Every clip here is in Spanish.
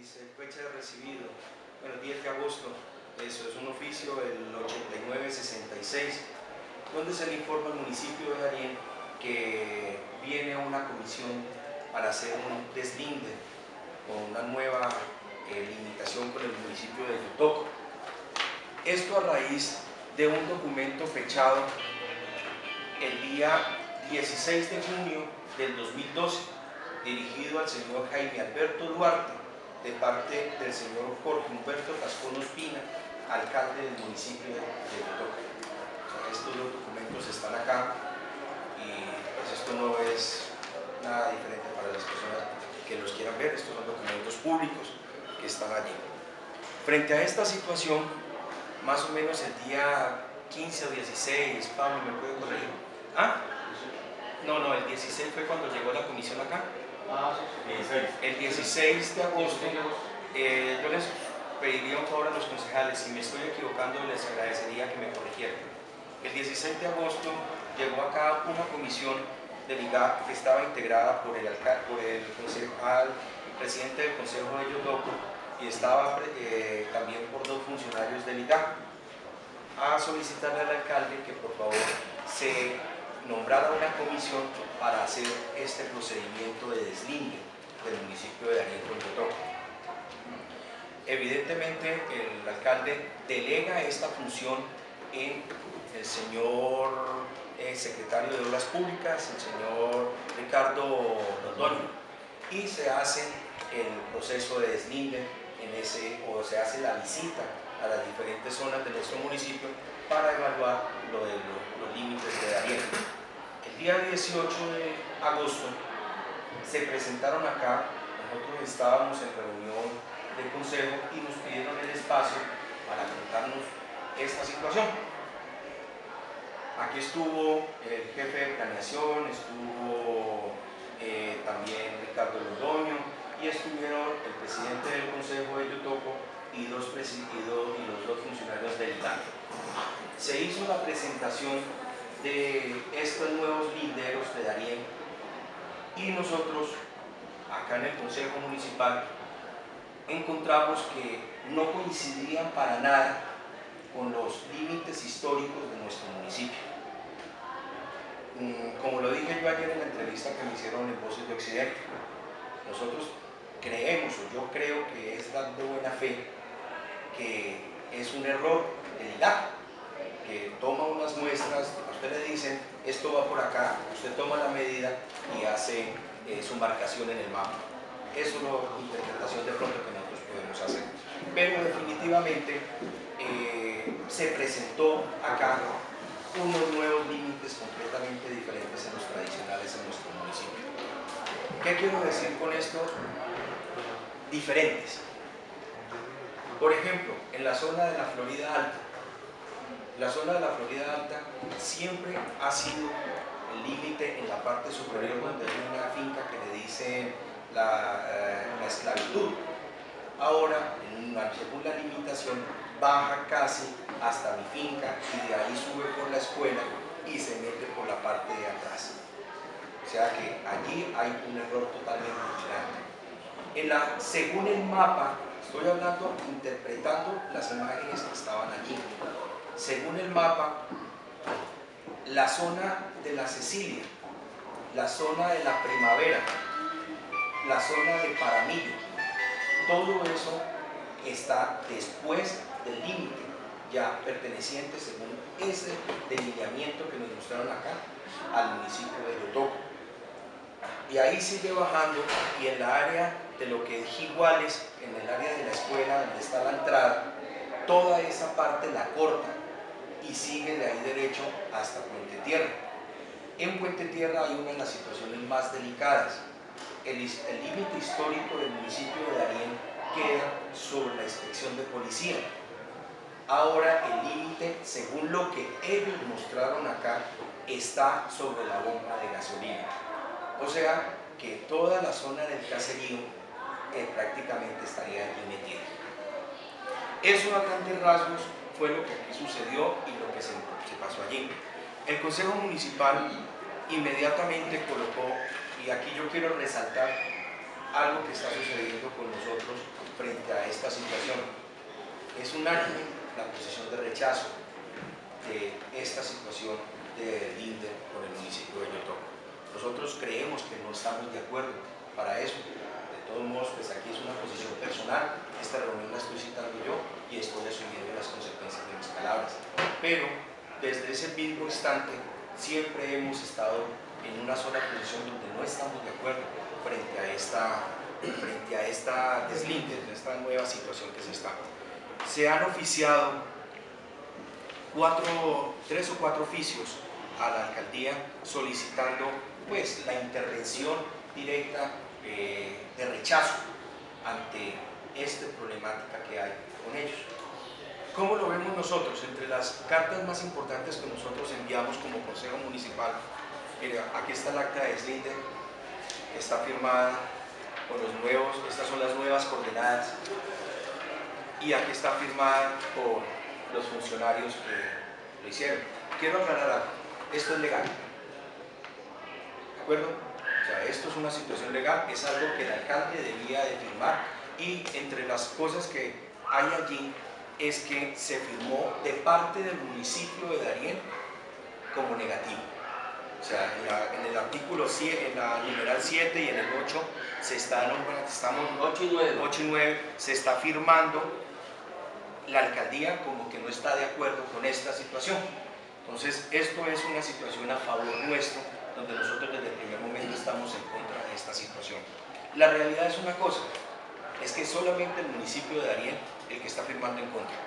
Dice, fecha de recibido, bueno, 10 de agosto, eso es un oficio del 8966, donde se le informa al municipio de Darién que viene una comisión para hacer un deslinde con una nueva limitación con el municipio de Yotoco. Esto a raíz de un documento fechado el día 16 de junio del 2012, dirigido al señor Jaime Alberto Duarte, de parte del señor Jorge Humberto Tascón Ospina, alcalde del municipio de Yotoco. Estos dos documentos están acá y pues esto no es nada diferente para las personas que los quieran ver. Estos son documentos públicos que están allí. Frente a esta situación, más o menos el día 15 o 16, Pablo, ¿me puede corregir? ¿Ah? No, el 16 fue cuando llegó la comisión acá. El 16 de agosto, yo les pediría un favor a los concejales, si me estoy equivocando les agradecería que me corrigieran. El 16 de agosto llegó acá una comisión del IGAC que estaba integrada por el presidente del Consejo de Yotoco y estaba también por dos funcionarios del IGAC, a solicitarle al alcalde que por favor se nombrara una comisión para hacer este procedimiento de deslinde del municipio de Darién con Yotoco. Evidentemente el alcalde delega esta función en el señor secretario de Obras Públicas, el señor Ricardo Londoño, y se hace el proceso de deslinde o se hace la visita a las diferentes zonas de nuestro municipio para evaluar los límites de Darién. El día 18 de agosto se presentaron acá, nosotros estábamos en reunión de consejo y nos pidieron el espacio para contarnos esta situación. Aquí estuvo el jefe de planeación, estuvo también Ricardo Londoño y estuvieron el presidente del Consejo de Yotoco y los dos funcionarios del IGAC. Se hizo la presentación de estos nuevos linderos de Darién y nosotros acá en el Consejo Municipal encontramos que no coincidían para nada con los límites históricos de nuestro municipio. Como lo dije yo ayer en la entrevista que me hicieron en Voces de Occidente, nosotros creemos, o yo creo que es de buena fe, que es un error del IGAC, que toma unas muestras, a usted le dicen, esto va por acá, usted toma la medida y hace su marcación en el mapa. Eso es una interpretación de pronto que nosotros podemos hacer. Pero definitivamente se presentó acá unos nuevos límites completamente diferentes a los tradicionales en nuestro municipio. ¿Qué quiero decir con esto? Diferentes. Por ejemplo, en la zona de la Florida Alta, siempre ha sido el límite en la parte superior donde hay una finca que le dicen la esclavitud. Ahora, según la limitación, baja casi hasta mi finca y de ahí sube por la escuela y se mete por la parte de atrás. O sea que allí hay un error totalmente grande. Según el mapa, estoy hablando, interpretando las imágenes que estaban allí. Según el mapa, la zona de la Cecilia, la zona de la Primavera, la zona de Paramillo, todo eso está después del límite, ya perteneciente según ese delineamiento que nos mostraron acá al municipio de Yotoco. Y ahí sigue bajando y en la área de lo que es Jiguales, en el área de la escuela donde está la entrada, toda esa parte la corta y sigue de ahí derecho hasta Puente Tierra. En Puente Tierra hay una de las situaciones más delicadas. El límite histórico del municipio de Darién queda sobre la inspección de policía. Ahora el límite, según lo que ellos mostraron acá, está sobre la bomba de gasolina. O sea que toda la zona del caserío prácticamente estaría allí metida. Eso a grandes rasgos fue lo que aquí sucedió y lo que se pasó allí. El Consejo Municipal inmediatamente colocó, y aquí yo quiero resaltar algo que está sucediendo con nosotros frente a esta situación. Es unánime la posición de rechazo de esta situación de Linde con el municipio de Yotoco. Nosotros creemos que no estamos de acuerdo para eso. De todos modos, pues aquí es una posición personal, esta reunión la estoy citando yo y estoy asumiendo las consecuencias de mis palabras. Pero desde ese mismo instante siempre hemos estado en una sola posición donde no estamos de acuerdo frente a esta deslinde, de esta nueva situación que se está. Se han oficiado 3 o 4 oficios a la alcaldía solicitando pues la intervención directa de rechazo ante esta problemática que hay con ellos. ¿Cómo lo vemos nosotros? Entre las cartas más importantes que nosotros enviamos como Consejo Municipal, mira, aquí está el acta de deslinde, está firmada con los nuevos, estas son las nuevas coordenadas, y aquí está firmada por los funcionarios que lo hicieron. Quiero aclarar algo, esto es legal, ¿de acuerdo? O sea, esto es una situación legal, es algo que el alcalde debía de firmar, y entre las cosas que hay allí es que se firmó de parte del municipio de Darién como negativo. O sea, en el artículo 7, en la numeral 7 y en el 8 se está nombrando, estamos 8 y 9, se está firmando la alcaldía como que no está de acuerdo con esta situación. Entonces, esto es una situación a favor nuestro, donde nosotros desde el primer momento estamos en contra de esta situación. La realidad es una cosa, es que solamente el municipio de Darién el que está firmando en contra.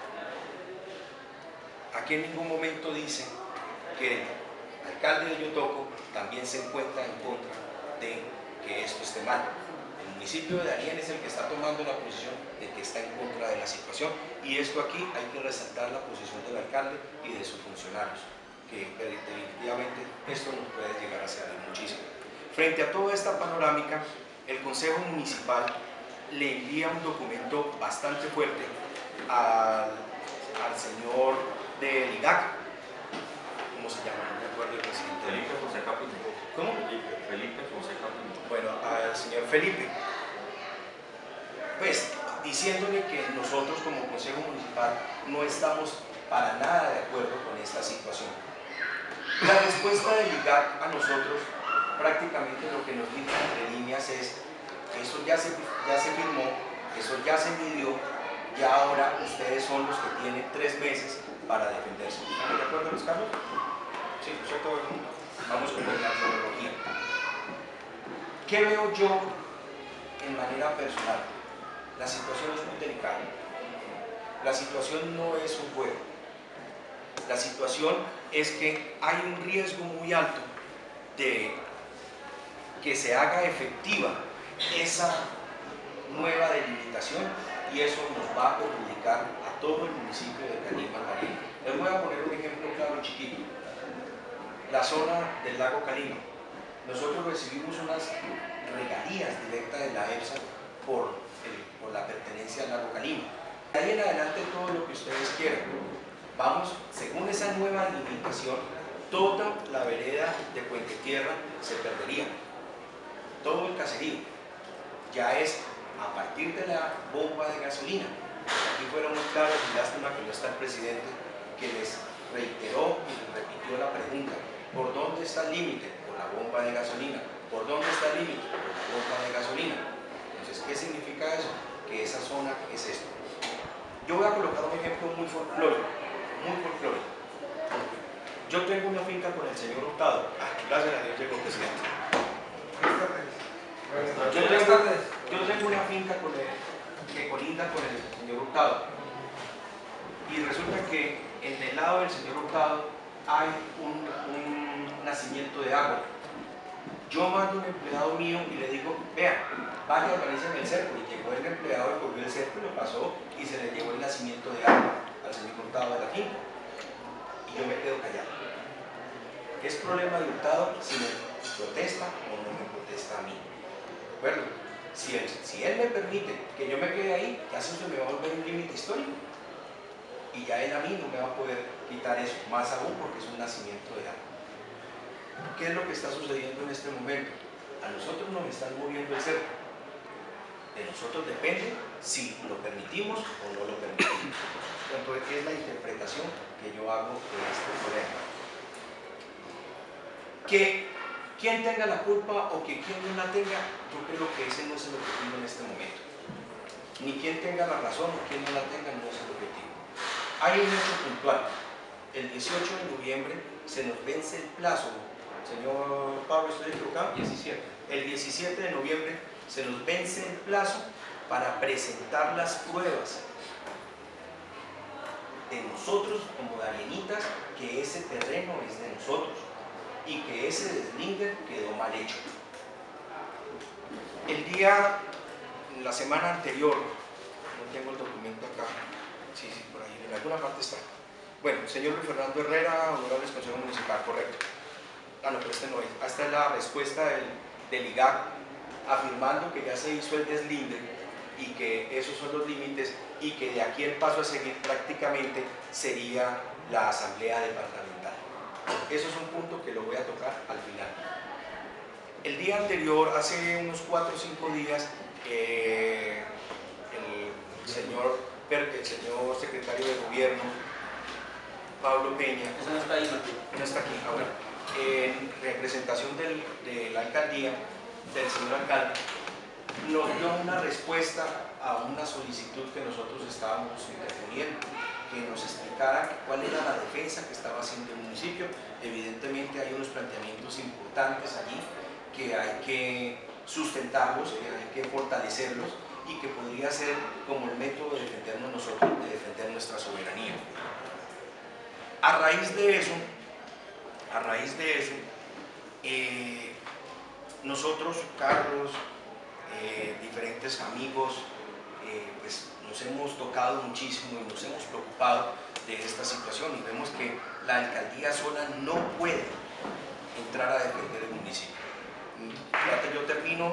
Aquí en ningún momento dice que el alcalde de Yotoco también se encuentra en contra de que esto esté mal. El municipio de Darién es el que está tomando la posición de que está en contra de la situación, y esto aquí hay que resaltar la posición del alcalde y de sus funcionarios, que definitivamente esto nos puede llegar a servir muchísimo. Frente a toda esta panorámica, el Consejo Municipal le envía un documento bastante fuerte al señor del IGAC. ¿Cómo se llama? No me acuerdo el presidente. Felipe Fonseca Pinto. ¿Cómo? Felipe Fonseca Pinto. Bueno, al señor Felipe. Pues diciéndole que nosotros como Consejo Municipal no estamos para nada de acuerdo con esta situación. La respuesta del IGAC a nosotros prácticamente lo que nos dice entre líneas es: eso ya se firmó, eso ya se midió, ya ahora ustedes son los que tienen 3 meses para defenderse. ¿Estamos de acuerdo, Luis Carlos? Sí, todo el mundo. Vamos con la cronología. ¿Qué veo yo en manera personal? La situación es muy delicada. La situación no es un juego. La situación es que hay un riesgo muy alto de que se haga efectiva esa nueva delimitación, y eso nos va a perjudicar a todo el municipio de Calima-Darién. Les voy a poner un ejemplo claro chiquito. La zona del lago Calima. Nosotros recibimos unas regalías directas de la EPSA por la pertenencia al lago Calima. De ahí en adelante todo lo que ustedes quieran. Vamos, según esa nueva delimitación, toda la vereda de Puente Tierra se perdería. Todo el caserío. Ya es a partir de la bomba de gasolina. Aquí fueron muy claros, y lástima que no está el presidente, que les reiteró y les repitió la pregunta: ¿por dónde está el límite? Por la bomba de gasolina. ¿Por dónde está el límite? Por la bomba de gasolina. Entonces, ¿qué significa eso? Que esa zona es esto. Yo voy a colocar un ejemplo muy folclórico, Yo tengo una finca con el señor Hurtado. Gracias a Dios llegó el presidente. Yo tengo una finca que colinda con el señor Hurtado, y resulta que en el lado del señor Hurtado hay un nacimiento de agua. Yo mando a un empleado mío y le digo: vea, vaya, organicen el cerco. Y llegó el empleado y cogió el cerco y lo pasó y se le llevó el nacimiento de agua al señor Hurtado de la finca, y yo me quedo callado. ¿Es problema de Hurtado si me protesta o no me protesta a mí? ¿De acuerdo? Si él me permite que yo me quede ahí, ya eso se me va a volver un límite histórico, y ya él a mí no me va a poder quitar eso, más aún porque es un nacimiento de agua. ¿Qué es lo que está sucediendo en este momento? A nosotros nos están moviendo el cerco. De nosotros depende si lo permitimos o no lo permitimos. Entonces, es la interpretación que yo hago de este problema. Que quien tenga la culpa o que quien no la tenga, yo creo que ese no es el objetivo en este momento. Ni quien tenga la razón o quien no la tenga no es el objetivo. Hay un hecho puntual. El 18 de noviembre se nos vence el plazo. Señor Pablo, ¿estoy equivocado? 17. El 17 de noviembre se nos vence el plazo para presentar las pruebas de nosotros como darienitas, que ese terreno es de nosotros y que ese deslinde quedó mal hecho. La semana anterior, no tengo el documento acá, sí, por ahí, en alguna parte está. Bueno, señor Luis Fernando Herrera, honorables consejero municipal, correcto. Ah, no, pero este no es. Esta es la respuesta del IGAC, afirmando que ya se hizo el deslinde y que esos son los límites y que de aquí el paso a seguir prácticamente sería la asamblea departamental. Eso es un punto que lo voy a tocar al final. El día anterior, hace unos 4 o 5 días, el señor secretario de gobierno, Pablo Peña, Eso no está ahí, Martín. no está aquí ahora, en representación de la alcaldía, del señor alcalde, nos dio una respuesta a una solicitud que nosotros estábamos interponiendo, que nos explicara cuál era la defensa que estaba haciendo el municipio. Evidentemente hay unos planteamientos importantes allí que hay que sustentarlos, que hay que fortalecerlos y que podría ser como el método de defendernos nosotros, de defender nuestra soberanía. A raíz de eso, nosotros, Carlos, diferentes amigos, pues nos hemos tocado muchísimo y nos hemos preocupado de esta situación y vemos que la alcaldía sola no puede entrar a defender el municipio. Yo termino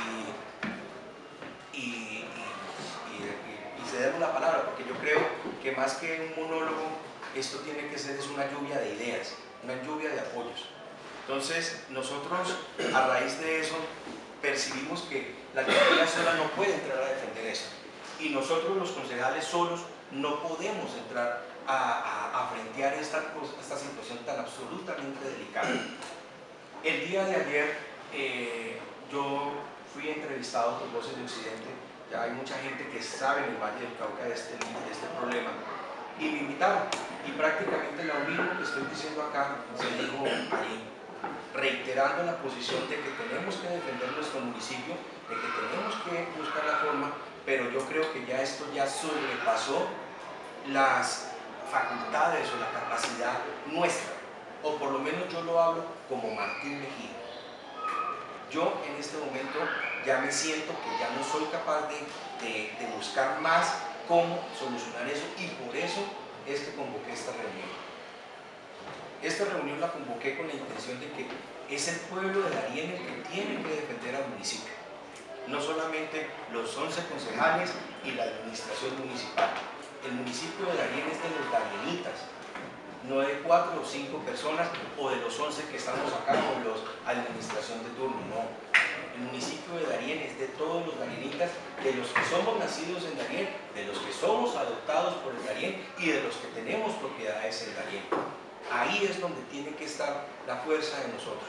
y cederle la palabra, porque yo creo que más que un monólogo, esto tiene que ser una lluvia de ideas, una lluvia de apoyos. Entonces, nosotros, a raíz de eso, percibimos que la alcaldía sola no puede entrar a defender esto. Y nosotros, los concejales solos, no podemos entrar a frentear esta situación tan absolutamente delicada. El día de ayer, yo fui entrevistado por Voces de Occidente. Ya hay mucha gente que sabe en el Valle del Cauca de este problema. Y me invitaron. Y prácticamente lo mismo que estoy diciendo acá se dijo ahí, reiterando la posición de que tenemos que defender nuestro municipio, de que tenemos que buscar la forma, pero yo creo que ya esto ya sobrepasó las facultades o la capacidad nuestra, o por lo menos yo lo hablo como Martín Mejía. Yo en este momento ya me siento que ya no soy capaz de buscar más cómo solucionar eso, y por eso es que convoqué esta reunión. Esta reunión la convoqué con la intención de que es el pueblo de Darién el que tiene que defender al municipio, no solamente los 11 concejales y la administración municipal. El municipio de Darién es de los darienitas, no de 4 o 5 personas o de los 11 que estamos acá con la administración de turno, no. El municipio de Darién es de todos los darienitas, de los que somos nacidos en Darién, de los que somos adoptados por el Darién y de los que tenemos propiedades en Darién. Ahí es donde tiene que estar la fuerza de nosotros.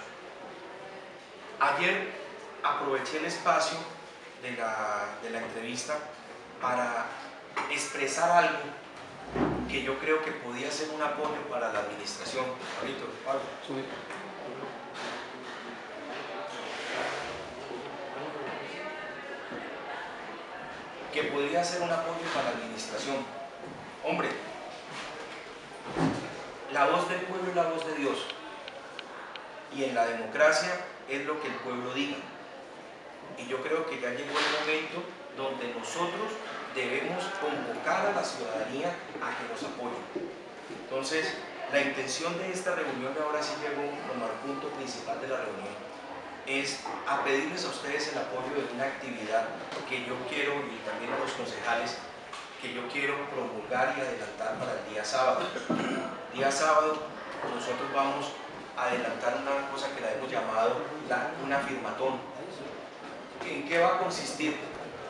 Ayer aproveché el espacio de la entrevista para expresar algo que yo creo que podía ser un apoyo para la administración. Pablo. Que podría ser un apoyo para la administración. Hombre, la voz del pueblo es la voz de Dios, y en la democracia es lo que el pueblo diga, y yo creo que ya llegó el momento donde nosotros debemos convocar a la ciudadanía a que nos apoye. Entonces, la intención de esta reunión, ahora sí llegó como al punto principal de la reunión, es a pedirles a ustedes el apoyo de una actividad que yo quiero, y también a los concejales, que yo quiero promulgar y adelantar para el día sábado. El día sábado nosotros vamos a adelantar una cosa que la hemos llamado una firmatón. ¿En qué va a consistir?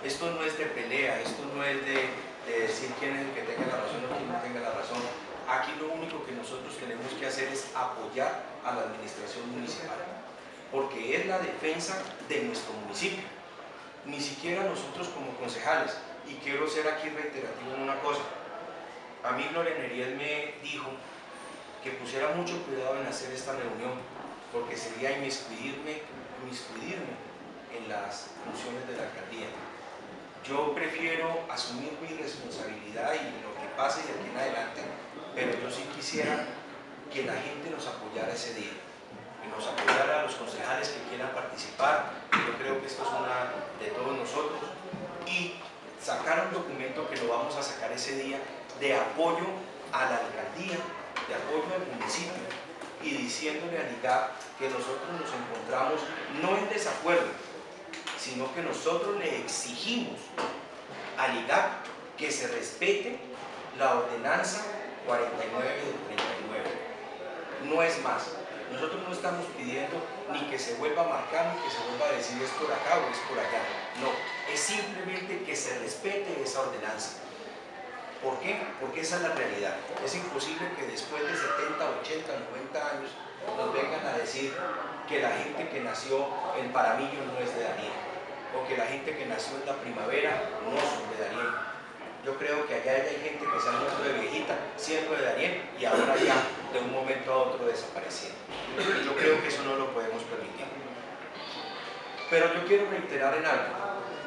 Esto no es de pelea, esto no es de decir quién es el que tenga la razón o quién no tenga la razón. Aquí lo único que nosotros tenemos que hacer es apoyar a la administración municipal, porque es la defensa de nuestro municipio. Ni siquiera nosotros como concejales, y quiero ser aquí reiterativo en una cosa, a mí Gloria Neriel me dijo que pusiera mucho cuidado en hacer esta reunión, porque sería inmiscuirme en las funciones de la alcaldía. Yo prefiero asumir mi responsabilidad y lo que pase de aquí en adelante, pero yo sí quisiera que la gente nos apoyara ese día, que nos apoyara a los concejales que quieran participar. Yo creo que esto es una de todos nosotros, y sacar un documento que lo vamos a sacar ese día de apoyo a la alcaldía, de apoyo al municipio, y diciéndole al IGAP que nosotros nos encontramos no en desacuerdo, sino que nosotros le exigimos al IGAP que se respete la ordenanza 49 del 39. No es más. Nosotros no estamos pidiendo ni que se vuelva a marcar, ni que se vuelva a decir es por acá o es por allá. No, es simplemente que se respete esa ordenanza. ¿Por qué? Porque esa es la realidad. Es imposible que después de 70, 80, 90 años nos vengan a decir que la gente que nació en Paramillo no es de Darién, o que la gente que nació en la Primavera no son de Darién. Yo creo que allá hay gente que se ha muerto de viejita siendo de Darién y ahora ya de un momento a otro desapareciendo. Yo creo que eso no lo podemos permitir. Pero yo quiero reiterar en algo.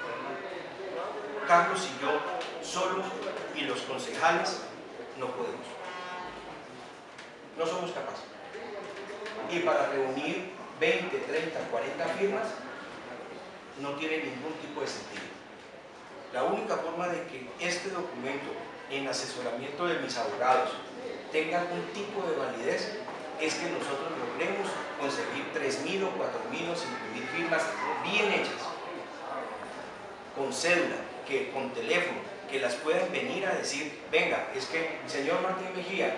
Carlos y yo solos y los concejales no podemos. No somos capaces. Y para reunir 20, 30, 40 firmas no tiene ningún tipo de sentido. La única forma de que este documento, en asesoramiento de mis abogados, tenga algún tipo de validez es que nosotros logremos conseguir 3.000 o 4.000 o 5.000 firmas bien hechas, con cédula, con teléfono, que las puedan venir a decir, venga, es que señor Martín Mejía,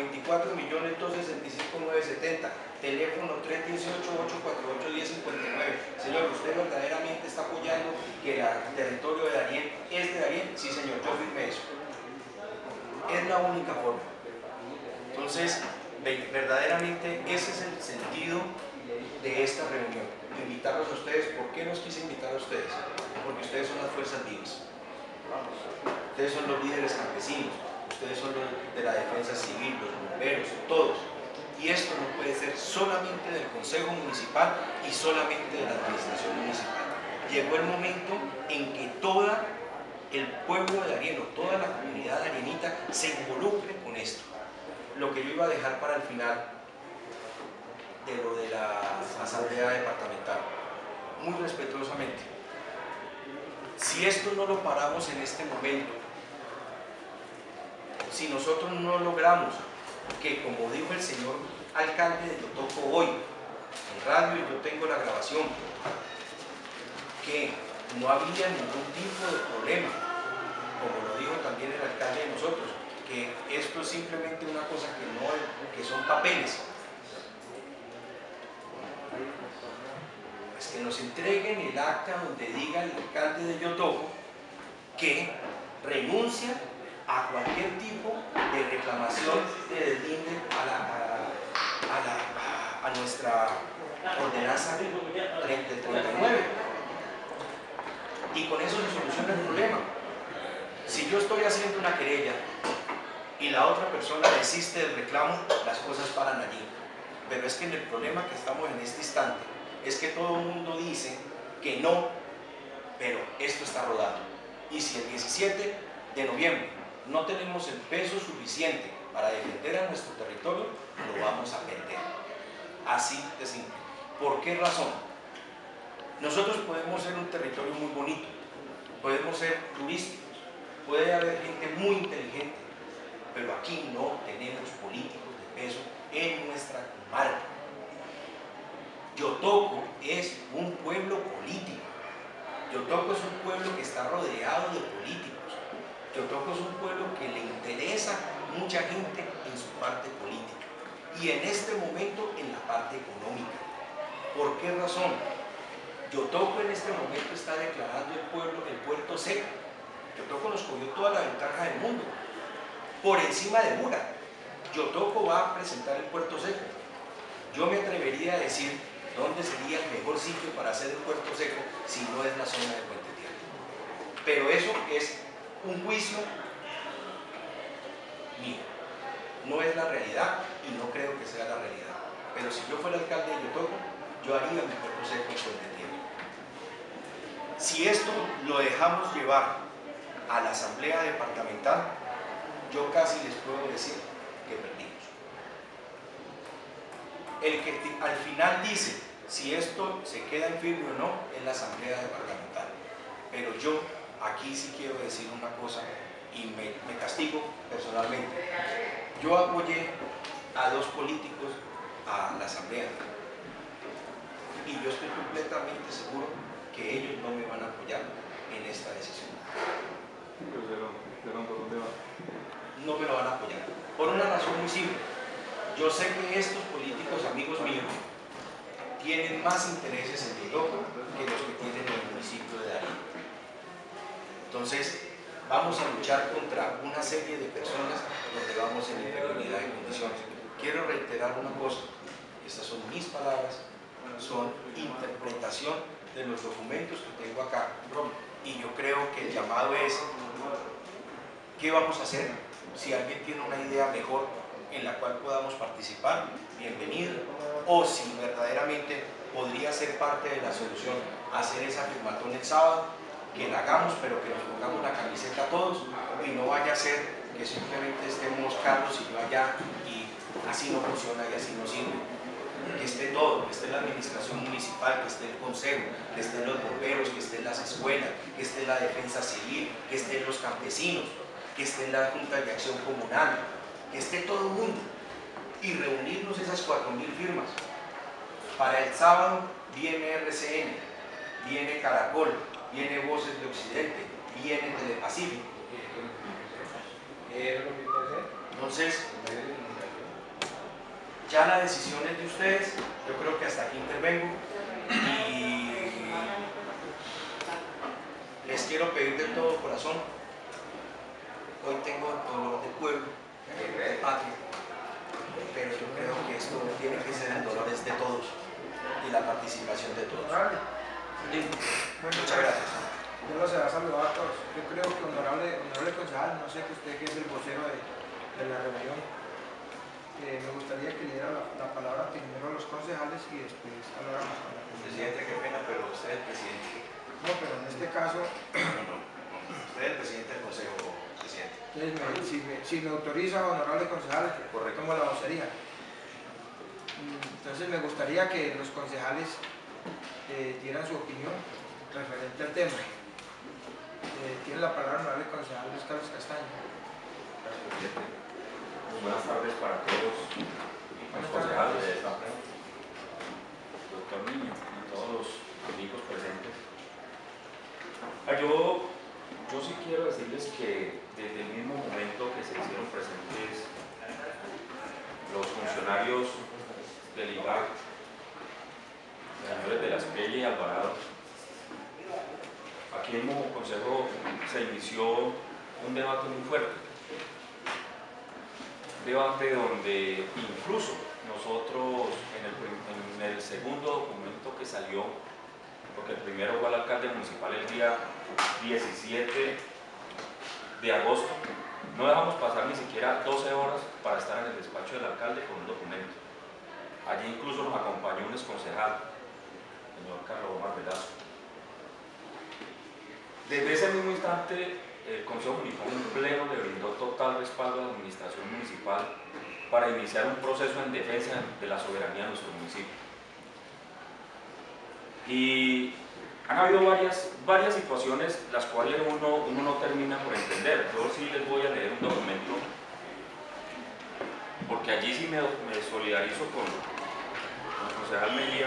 94.265.970, teléfono 318-848-1059. Señor, ¿usted verdaderamente está apoyando que el territorio de Darién es de Darién? Sí, señor, yo firmé eso. Es la única forma. Entonces, verdaderamente ese es el sentido de esta reunión. Invitarlos a ustedes. ¿Por qué los quise invitar a ustedes? Porque ustedes son las fuerzas vivas. Ustedes son los líderes campesinos, ustedes son los de la defensa civil, los bomberos, todos. Y esto no puede ser solamente del Consejo Municipal y solamente de la Administración Municipal. Llegó el momento en que todo el pueblo de Darién o toda la comunidad darienita se involucre con esto. Lo que yo iba a dejar para el final de lo de la Asamblea Departamental, muy respetuosamente. Si esto no lo paramos en este momento, si nosotros no logramos que, como dijo el señor alcalde de Yotoco hoy, en radio, y yo tengo la grabación, que no había ningún tipo de problema, como lo dijo también el alcalde de nosotros, que esto es simplemente una cosa que son papeles. Que nos entreguen el acta donde diga el alcalde de Yotoco que renuncia a cualquier tipo de reclamación de deslinde a nuestra ordenanza 3039, y con eso se soluciona el problema. Si yo estoy haciendo una querella y la otra persona desiste del reclamo, las cosas paran allí. Pero es que en el problema que estamos en este instante es que todo el mundo dice que no, pero esto está rodando. Y si el 17 de noviembre no tenemos el peso suficiente para defender a nuestro territorio, lo vamos a perder. Así de simple. ¿Por qué razón? Nosotros podemos ser un territorio muy bonito, podemos ser turísticos, puede haber gente muy inteligente, pero aquí no tenemos políticos de peso en nuestra comarca. Yotoco es un pueblo político. Yotoco es un pueblo que está rodeado de políticos. Yotoco es un pueblo que le interesa mucha gente en su parte política y en este momento en la parte económica. ¿Por qué razón? Yotoco en este momento está declarando el puerto seco. Yotoco nos cogió toda la ventaja del mundo, por encima de Buga. Yotoco va a presentar el puerto seco. Yo me atrevería a decir dónde sería el mejor sitio para hacer el puerto seco si no es la zona de Puente Tierra. Pero eso es un juicio mío. No es la realidad y no creo que sea la realidad. Pero si yo fuera alcalde de Yotoco, yo haría mi puerto seco en Puente Tierra. Si esto lo dejamos llevar a la asamblea departamental, yo casi les puedo decir que perdimos. El que al final dice si esto se queda en firme o no es la asamblea departamental. Pero yo aquí sí quiero decir una cosa y me castigo personalmente. Yo apoyé a 2 políticos a la asamblea y yo estoy completamente seguro que ellos no me van a apoyar en esta decisión. No me lo van a apoyar por una razón muy simple. Yo sé que estos políticos amigos míos tienen más intereses en Yotoco que los que tienen en el municipio de Darío. Entonces vamos a luchar contra una serie de personas donde vamos en inferioridad de condiciones. Quiero reiterar una cosa, estas son mis palabras, son interpretación de los documentos que tengo acá, y yo creo que el llamado es ¿qué vamos a hacer? Si alguien tiene una idea mejor en la cual podamos participar, bienvenido, o si verdaderamente podría ser parte de la solución hacer esa firmatón el sábado, que la hagamos, pero que nos pongamos la camiseta todos y no vaya a ser que simplemente estemos Carlos y yo allá y así no funciona y así no sirve. Que esté todo, que esté la administración municipal, que esté el consejo, que estén los bomberos, que estén las escuelas, que esté la defensa civil, que estén los campesinos, que esté la Junta de Acción Comunal, que esté todo el mundo y reunirnos esas 4.000 firmas. Para el sábado viene RCN, viene Caracol, viene Voces de Occidente, viene Telepacífico. Entonces, ya la decisión es de ustedes, yo creo que hasta aquí intervengo y les quiero pedir de todo corazón, hoy tengo dolor de pueblo, de patria, pero yo creo que esto tiene que ser el dolor de todos y la participación de todos. Muchas gracias. Yo los voy a saludar a todos. Yo creo que honorable concejal, no sé que usted que es el vocero de la reunión, me gustaría que le diera la palabra primero a los concejales y después habláramos con la Presidente, qué pena, pero usted es el presidente. No, pero en este caso... Usted es el presidente del consejo, presidente. Si me autoriza, honorable concejal, Correcto. tomo la vocería. Entonces me gustaría que los concejales dieran su opinión referente al tema. Tiene la palabra el honorable concejal Luis Carlos Castaño. Gracias, presidente. Buenas tardes para todos los concejales de esta prensa, doctor Niño y todos los amigos presentes. Yo sí quiero decirles que desde el mismo momento que se hicieron presentes los funcionarios del IGAC, señores de la Espriella y Alvarado, aquí en Mojo Consejo se inició un debate muy fuerte. Un debate donde incluso nosotros en el segundo documento que salió, porque el primero fue al alcalde municipal el día 17 de agosto, no dejamos pasar ni siquiera 12 horas para estar en el despacho del alcalde con un documento. Allí incluso nos acompañó un exconcejal, el señor Carlos Omar Velasco. Desde ese mismo instante, el Consejo Municipal en pleno le brindó total respaldo a la administración municipal para iniciar un proceso en defensa de la soberanía de nuestro municipio. Y han habido varias situaciones las cuales uno no termina por entender. Yo sí les voy a leer un documento, porque allí sí me solidarizo con el concejal Mejía.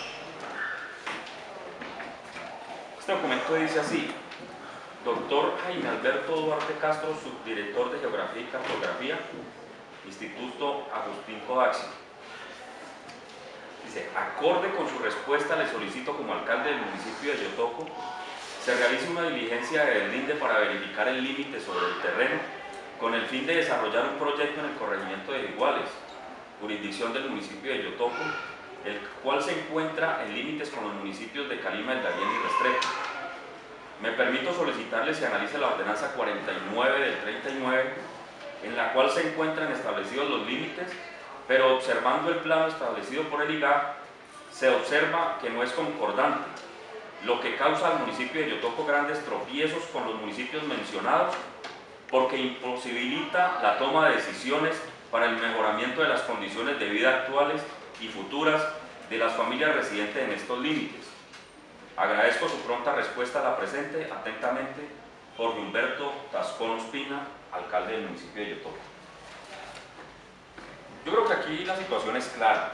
Este documento dice así: Doctor Jaime Alberto Duarte Castro, subdirector de Geografía y Cartografía, Instituto Agustín Codaxi. dice, acorde con su respuesta le solicito como alcalde del municipio de Yotoco se realice una diligencia del DINDE para verificar el límite sobre el terreno con el fin de desarrollar un proyecto en el corregimiento de Iguales, jurisdicción del municipio de Yotoco, el cual se encuentra en límites con los municipios de Calima, El Darién y Restrepo. Me permito solicitarle se analice la ordenanza 49 del 39, en la cual se encuentran establecidos los límites, pero observando el plano establecido por el IGA, se observa que no es concordante, lo que causa al municipio de Yotoco grandes tropiezos con los municipios mencionados, porque imposibilita la toma de decisiones para el mejoramiento de las condiciones de vida actuales y futuras de las familias residentes en estos límites. Agradezco su pronta respuesta a la presente. Atentamente, Jorge Humberto Tascón Ospina, alcalde del municipio de Yotoco. Yo creo que aquí la situación es clara.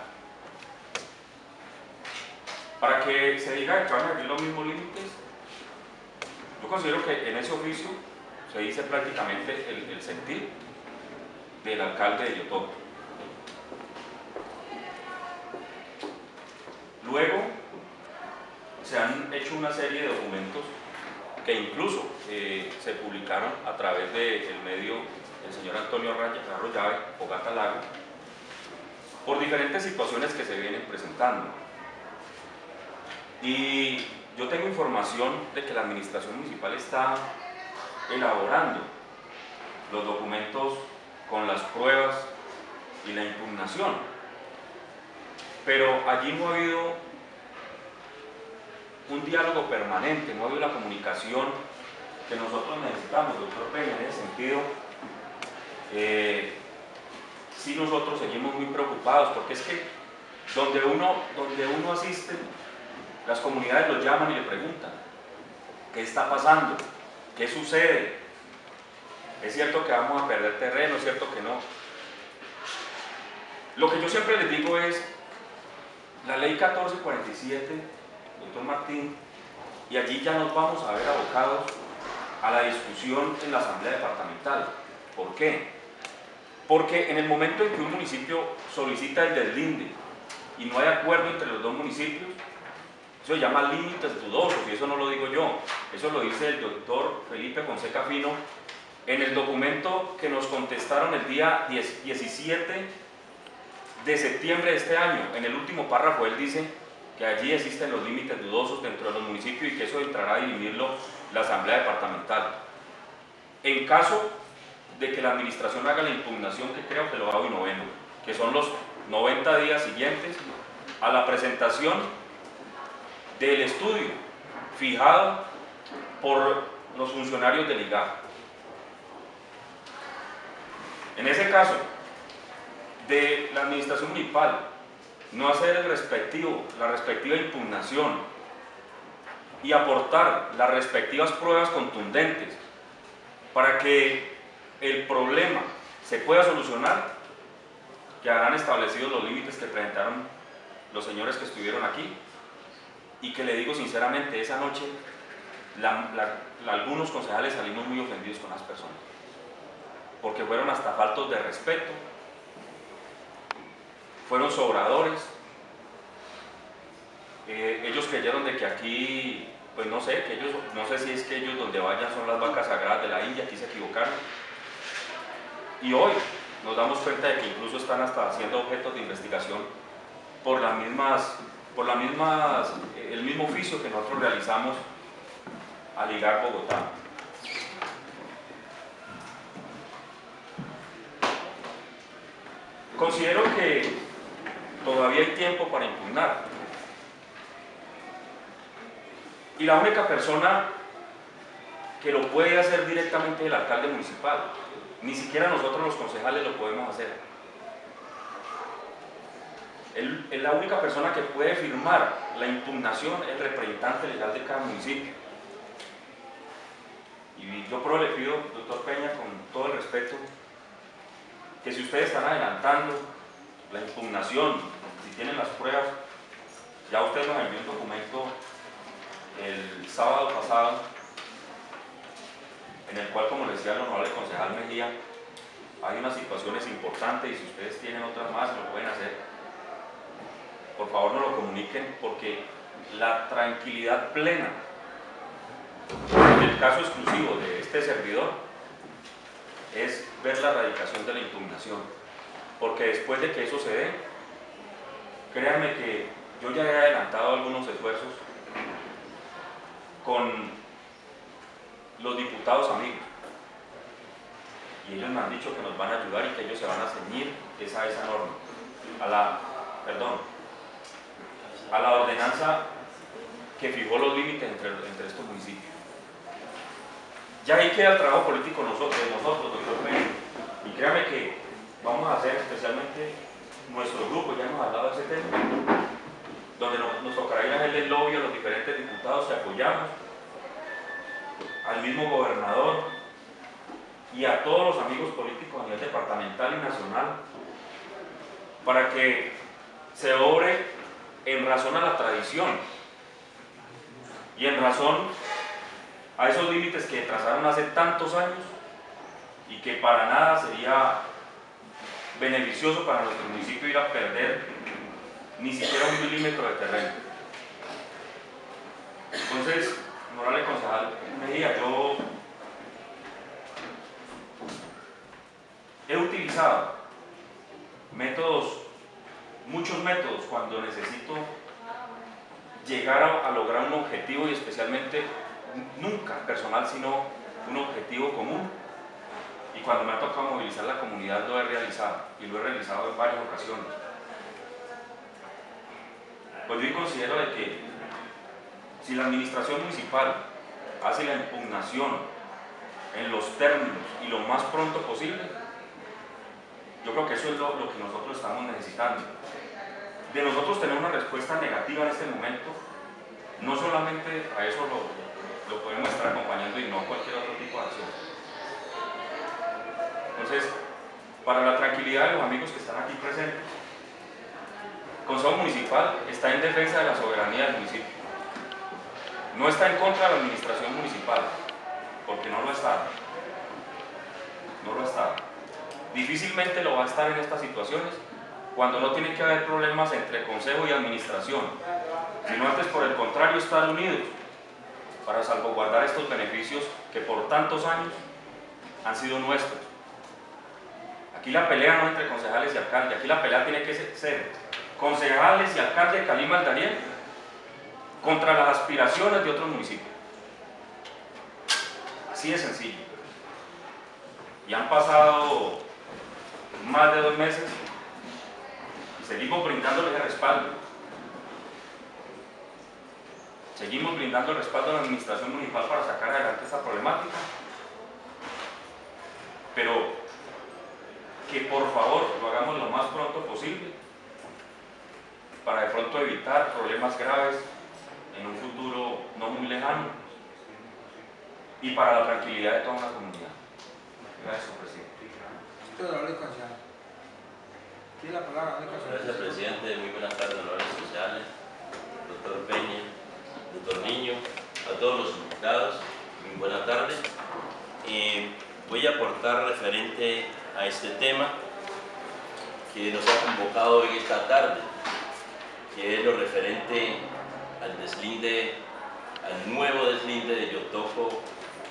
Para que se diga que van a abrir los mismos límites, yo considero que en ese oficio se dice prácticamente el sentir del alcalde de Yotoco. Luego se han hecho una serie de documentos que incluso se publicaron a través del medio del señor Antonio Arroyave, Fogata Lago, por diferentes situaciones que se vienen presentando. Y yo tengo información de que la administración municipal está elaborando los documentos con las pruebas y la impugnación, pero allí no ha habido un diálogo permanente, no ha habido la comunicación que nosotros necesitamos, doctor Peña. En ese sentido, sí, nosotros seguimos muy preocupados, porque es que donde uno asiste, las comunidades lo llaman y le preguntan ¿qué está pasando? ¿Qué sucede? ¿Es cierto que vamos a perder terreno? ¿Es cierto que no? Lo que yo siempre les digo es la ley 1447, doctor Martín, y allí ya nos vamos a ver abocados a la discusión en la asamblea departamental. ¿Por qué? Porque en el momento en que un municipio solicita el deslinde y no hay acuerdo entre los dos municipios, eso se llama límites dudosos, y eso no lo digo yo, eso lo dice el doctor Felipe Fonseca Fino en el documento que nos contestaron el día 17 de septiembre de este año. En el último párrafo él dice que allí existen los límites dudosos dentro de los municipios y que eso entrará a dividirlo la asamblea departamental. En caso de que la administración haga la impugnación, que creo que lo hago y noveno, que son los 90 días siguientes a la presentación del estudio fijado por los funcionarios del IGA. En ese caso de la administración municipal no hacer la respectiva impugnación y aportar las respectivas pruebas contundentes para que el problema se pueda solucionar, quedarán establecidos los límites que presentaron los señores que estuvieron aquí, y que le digo sinceramente, esa noche algunos concejales salimos muy ofendidos con las personas, porque fueron hasta faltos de respeto, fueron sobradores. Ellos creyeron de que aquí, pues no sé, que ellos, no sé si es que ellos donde vayan son las vacas sagradas de la India, aquí se equivocaron. Y hoy nos damos cuenta de que incluso están hasta siendo objetos de investigación por el mismo oficio que nosotros realizamos al IGAR Bogotá. Considero que todavía hay tiempo para impugnar. Y la única persona que lo puede hacer directamente es el alcalde municipal. Ni siquiera nosotros los concejales lo podemos hacer. Es la única persona que puede firmar la impugnación, el representante legal de cada municipio. Y yo le pido, doctor Peña, con todo el respeto, que si ustedes están adelantando la impugnación, si tienen las pruebas, ya usted nos envió un documento el sábado pasado, en el cual, como le decía el honorable concejal Mejía, hay unas situaciones importantes y si ustedes tienen otras más, lo pueden hacer. por favor nos lo comuniquen, porque la tranquilidad plena, en el caso exclusivo de este servidor, es ver la erradicación de la impugnación, porque después de que eso se dé, créanme que yo ya he adelantado algunos esfuerzos con los diputados amigos, y ellos me han dicho que nos van a ayudar y que ellos se van a ceñir esa norma, a la ordenanza que fijó los límites entre estos municipios. Ya ahí queda el trabajo político de nosotros, doctor Pérez, y créame que vamos a hacer especialmente nuestro grupo, ya hemos hablado de ese tema, donde nos tocará ir a hacer el lobby a los diferentes diputados que apoyamos, al mismo gobernador y a todos los amigos políticos a nivel departamental y nacional, para que se obre en razón a la tradición y en razón a esos límites que trazaron hace tantos años y que para nada sería beneficioso para nuestro municipio ir a perder ni siquiera 1 milímetro de terreno. Entonces, honorable concejal Mejía, yo he utilizado muchos métodos cuando necesito llegar a lograr un objetivo, y especialmente nunca personal, sino un objetivo común, y cuando me ha tocado movilizar la comunidad lo he realizado, y lo he realizado en varias ocasiones. Pues yo considero de que si la administración municipal hace la impugnación en los términos y lo más pronto posible, yo creo que eso es lo que nosotros estamos necesitando. De nosotros tener una respuesta negativa en este momento, no solamente a eso lo podemos estar acompañando y no cualquier otro tipo de acción. Entonces, para la tranquilidad de los amigos que están aquí presentes, el Consejo Municipal está en defensa de la soberanía del municipio. No está en contra de la administración municipal, porque no lo está. No lo está. Difícilmente lo va a estar en estas situaciones, cuando no tiene que haber problemas entre consejo y administración, sino antes, por el contrario, estar unidos para salvaguardar estos beneficios que por tantos años han sido nuestros. Aquí la pelea no es entre concejales y alcaldes, aquí la pelea tiene que ser concejales y alcaldes de Calima del Darién contra las aspiraciones de otros municipios. Así de sencillo. Y han pasado más de 2 meses y seguimos brindándoles el respaldo. Seguimos brindando el respaldo a la administración municipal para sacar adelante esta problemática. Pero que por favor lo hagamos lo más pronto posible para de pronto evitar problemas graves en un futuro no muy lejano y para la tranquilidad de toda la comunidad. Gracias, presidente. Tiene la palabra, gracias, presidente. Muy buenas tardes, honorables sociales, doctor Peña, doctor Niño, a todos los invitados. Muy buenas tardes. Voy a aportar referente a este tema que nos ha convocado hoy esta tarde, que es lo referente al deslinde, al nuevo deslinde de Yotoco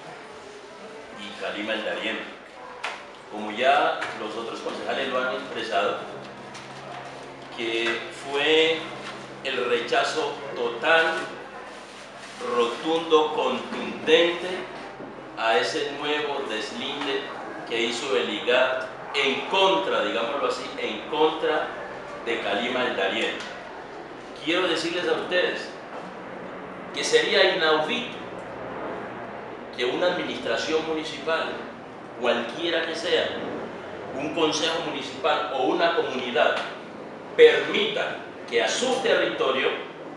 y Calima del Darién. Como ya los otros concejales lo han expresado, que fue el rechazo total, rotundo, contundente a ese nuevo deslinde que hizo el IGAD en contra, digámoslo así, en contra de Calima del Darién. Quiero decirles a ustedes que sería inaudito que una administración municipal, cualquiera que sea, un consejo municipal o una comunidad, permita que a su territorio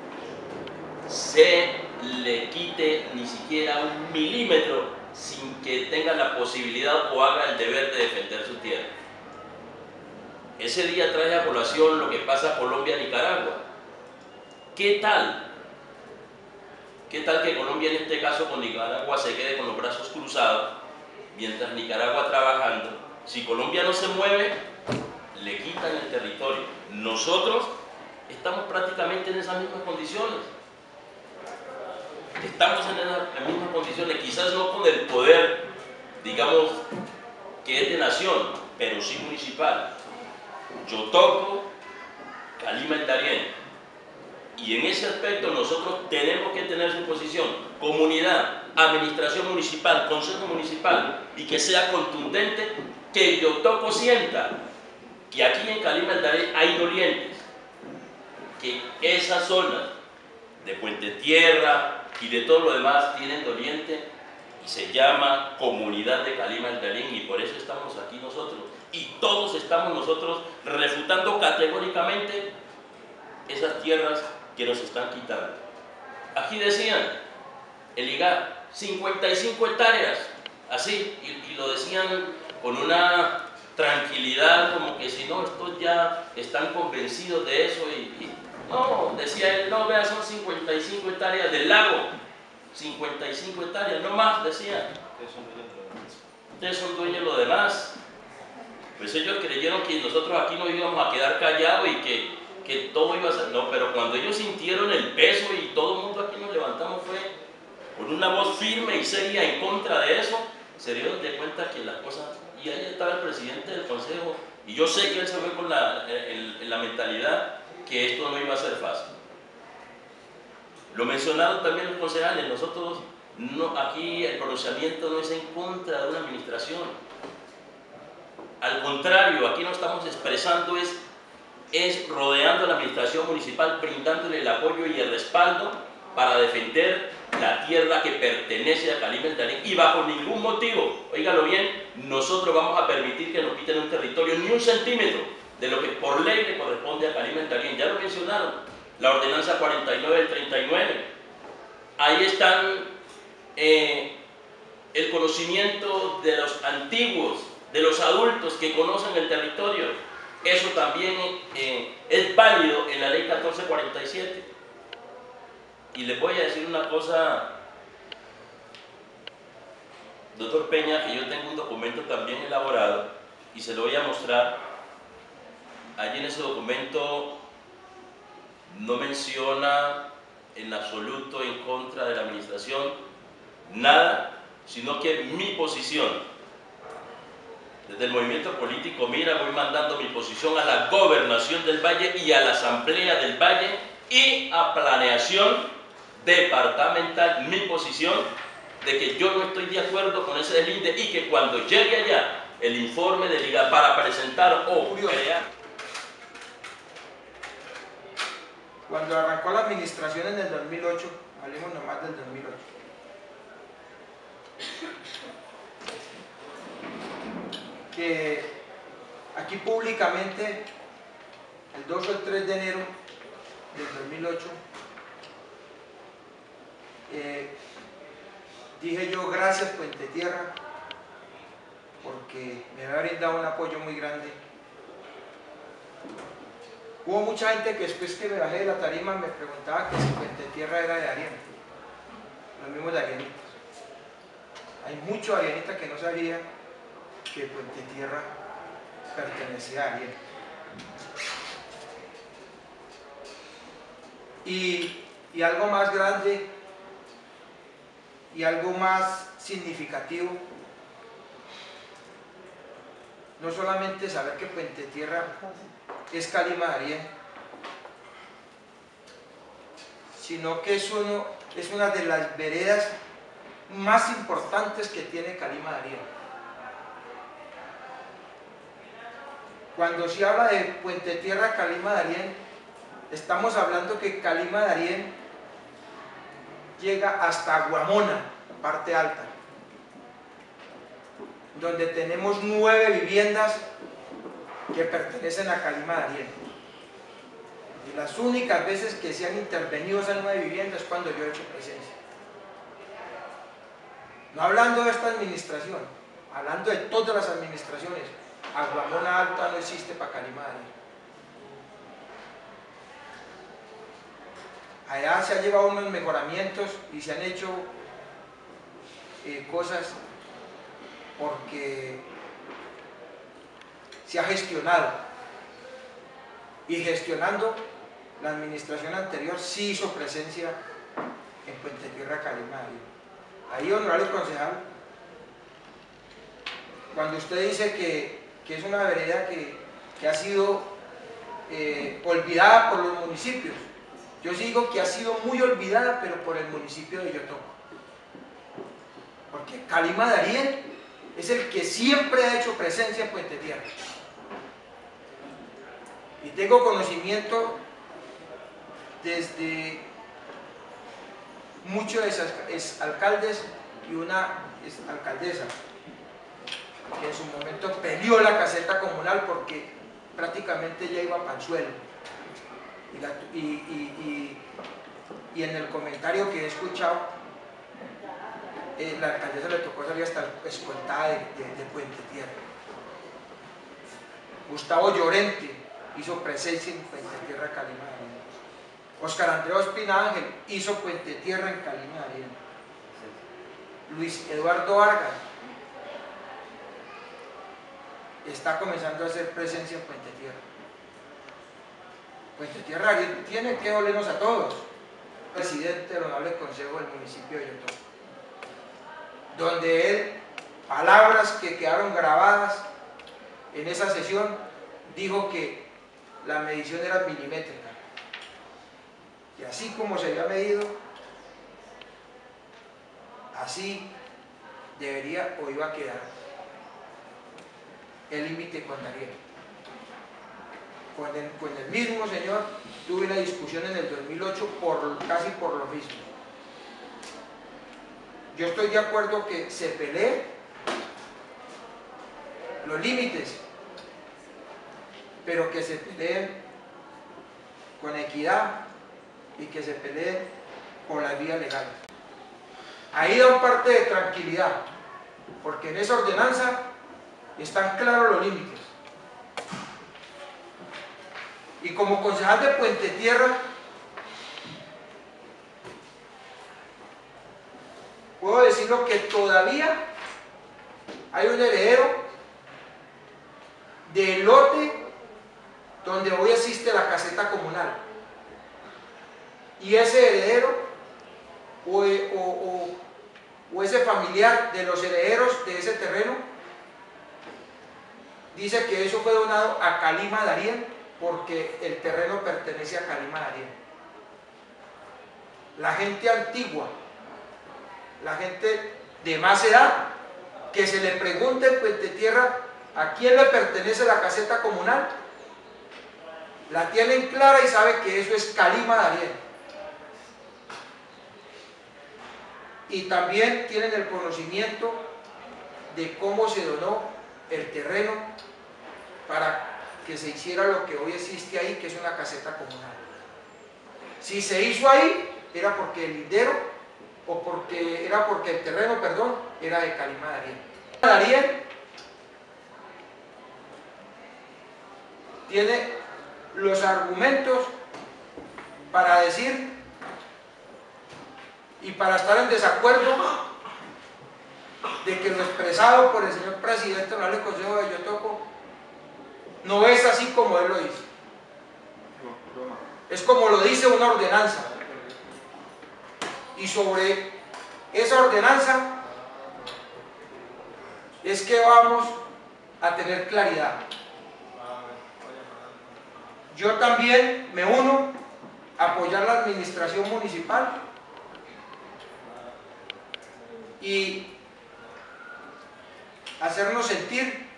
se le quite ni siquiera 1 milímetro sin que tenga la posibilidad o haga el deber de defender su tierra. Ese día trae a colación lo que pasa en Colombia-Nicaragua. ¿Qué tal? ¿Qué tal que Colombia, en este caso con Nicaragua, se quede con los brazos cruzados mientras Nicaragua trabajando? Si Colombia no se mueve, le quitan el territorio. Nosotros estamos prácticamente en esas mismas condiciones. Estamos en las mismas condiciones, quizás no con el poder, digamos, que es de nación, pero sí municipal. Yotoco, Calima y Darién. Y en ese aspecto nosotros tenemos que tener su posición, comunidad, administración municipal, consejo municipal, y que sea contundente, que Yotoco sienta que aquí en Calima y Darién hay dolientes, que esa zona de Puente Tierra y de todo lo demás tienen doliente y se llama Comunidad de Calima y Darién, y por eso estamos aquí nosotros. Y todos estamos nosotros refutando categóricamente esas tierras que nos están quitando. Aquí decían, el IGA, 55 hectáreas, así, y lo decían con una tranquilidad, como que si no, estos ya están convencidos de eso, no, decía él, no, vea, son 55 hectáreas del lago, 55 hectáreas, no más, decían. Ustedes son dueños de lo demás. Pues ellos creyeron que nosotros aquí nos íbamos a quedar callados y que todo iba a ser. No, pero cuando ellos sintieron el peso y todo el mundo aquí nos levantamos, fue con una voz firme y seria en contra de eso, se dieron de cuenta que las cosas. Y ahí estaba el presidente del consejo, y yo sé que él se fue con la mentalidad que esto no iba a ser fácil. Lo mencionaron también los concejales, nosotros no, aquí el pronunciamiento no es en contra de una administración. Al contrario, aquí no estamos expresando, es rodeando a la administración municipal, brindándole el apoyo y el respaldo para defender la tierra que pertenece a Calima y Darién, y bajo ningún motivo, óigalo bien, nosotros vamos a permitir que nos quiten un territorio, ni un centímetro de lo que por ley le corresponde a Calima y Darién. Ya lo mencionaron, la ordenanza 49 del 39. Ahí están el conocimiento de los antiguos, de los adultos que conocen el territorio. Eso también es válido en la ley 1447. Y les voy a decir una cosa, doctor Peña, que yo tengo un documento también elaborado y se lo voy a mostrar. Allí en ese documento no menciona en absoluto en contra de la administración nada, sino que mi posición, desde el movimiento político Mira, voy mandando mi posición a la gobernación del Valle y a la asamblea del Valle y a planeación departamental, mi posición de que yo no estoy de acuerdo con ese deslinde y que cuando llegue allá el informe de Liga para presentar o crear. Cuando arrancó la administración en el 2008, hablemos nomás del 2008, que aquí públicamente, el 2 o el 3 de enero del 2008, dije yo, gracias Puente Tierra, porque me había brindado un apoyo muy grande. Hubo mucha gente que después que me bajé de la tarima me preguntaba que si Puente Tierra era de Darién, los mismos darienitas. Hay muchos darienitas que no sabían que Puente Tierra pertenecía a Darién. Y algo más grande y algo más significativo, no solamente saber que Puente Tierra es Calima y Darién, sino que es una de las veredas más importantes que tiene Calima y Darién. Cuando se habla de Puente Tierra, Calima y Darién, estamos hablando que Calima y Darién llega hasta Guamona, parte alta, donde tenemos 9 viviendas que pertenecen a Calima y Darién. Y las únicas veces que se han intervenido esas 9 viviendas es cuando yo he hecho presencia. No hablando de esta administración, hablando de todas las administraciones, a Guamona Alta no existe para Calima y Darién. Allá se han llevado unos mejoramientos y se han hecho cosas porque se ha gestionado, y gestionando la administración anterior sí hizo presencia en Puente Tierra, Calima. Ahí, honorable concejal, cuando usted dice que es una vereda que ha sido olvidada por los municipios, yo sí digo que ha sido muy olvidada, pero por el municipio de Yotoco. Porque Calima Darién es el que siempre ha hecho presencia en Puente Tierra. Y tengo conocimiento desde muchos exalcaldes y una exalcaldesa que en su momento peleó la caseta comunal porque prácticamente ya iba a Panzuelo. Y en el comentario que he escuchado, la alcaldesa le tocó salir hasta escoltada de Puente Tierra. Gustavo Llorente hizo presencia en Puente Tierra, Calima. Oscar Andrés Ospina Ángel hizo Puente Tierra en Calima. Luis Eduardo Vargas está comenzando a hacer presencia en Puente Tierra. Puente Tierra tiene que olernos a todos. Presidente del Honorable Consejo del municipio de Yotoco, donde él, palabras que quedaron grabadas en esa sesión, dijo que la medición era milimétrica, y así como se había medido, así debería o iba a quedar el límite con Darién. Con el mismo señor tuve una discusión en el 2008 casi por lo mismo. Yo estoy de acuerdo que se pelee los límites, pero que se peleen con equidad y que se peleen por las vías legales. Ahí da un parte de tranquilidad, porque en esa ordenanza están claros los límites. Y como concejal de Puente Tierra, puedo decirlo que todavía hay un heredero del lote donde hoy existe la caseta comunal. Y ese heredero o ese familiar de los herederos de ese terreno dice que eso fue donado a Calima Darién porque el terreno pertenece a Calima Darién. La gente antigua, la gente de más edad, que se le pregunte en Puente Tierra a quién le pertenece la caseta comunal, la tienen clara y sabe que eso es Calima Darién. Y también tienen el conocimiento de cómo se donó el terreno para que se hiciera lo que hoy existe ahí, que es una caseta comunal. Si se hizo ahí, era porque el lindero, porque el terreno, perdón, era de Calima Darién. Darién tiene los argumentos para decir y para estar en desacuerdo de que lo expresado por el señor presidente del Honorable Consejo de Yotoco no es así como él lo dice. Es como lo dice una ordenanza. Y sobre esa ordenanza es que vamos a tener claridad. Yo también me uno a apoyar la administración municipal y hacernos sentir,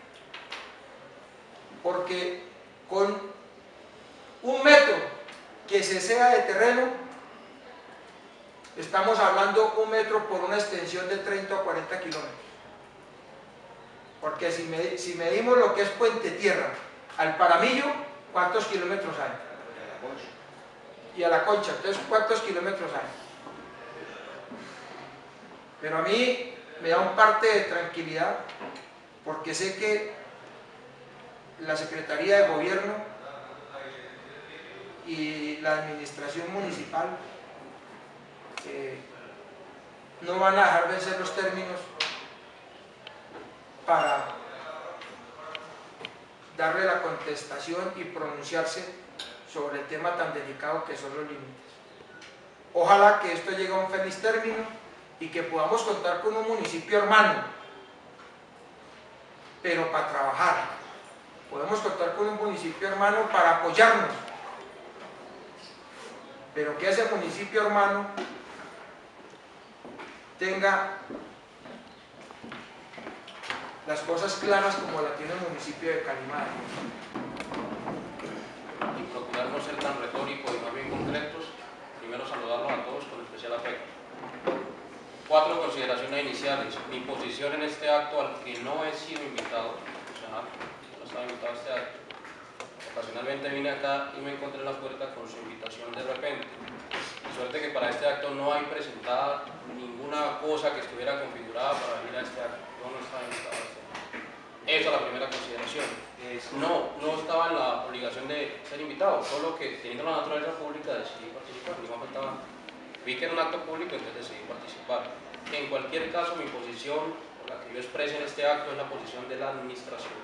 porque con 1 metro que se sea de terreno, estamos hablando 1 metro por una extensión de 30 o 40 kilómetros. Porque si medimos lo que es Puente Tierra al Paramillo, ¿cuántos kilómetros hay? Y a la Concha, entonces ¿cuántos kilómetros hay? Pero a mí me da un parte de tranquilidad, porque sé que la Secretaría de Gobierno y la administración municipal no van a dejar vencer los términos para darle la contestación y pronunciarse sobre el tema tan delicado que son los límites. Ojalá que esto llegue a un feliz término y que podamos contar con un municipio hermano, pero para trabajar. Podemos contar con un municipio hermano para apoyarnos, pero que ese municipio hermano tenga las cosas claras como la tiene el municipio de Calimán. Y procurar no ser tan retórico y más bien concretos. Primero saludarlos a todos con especial afecto. 4 consideraciones iniciales. Mi posición en este acto al que no he sido invitado, no estaba invitado a este acto. Ocasionalmente vine acá y me encontré en la puerta con su invitación de repente. De suerte que para este acto no hay presentada ninguna cosa que estuviera configurada para venir a este acto. Yo no estaba invitado a este acto. Esa es la primera consideración. No estaba en la obligación de ser invitado, solo que teniendo la naturaleza pública decidí participar. Vi que era un acto público, entonces decidí participar. En cualquier caso, mi posición, o la que yo exprese en este acto, es la posición de la administración.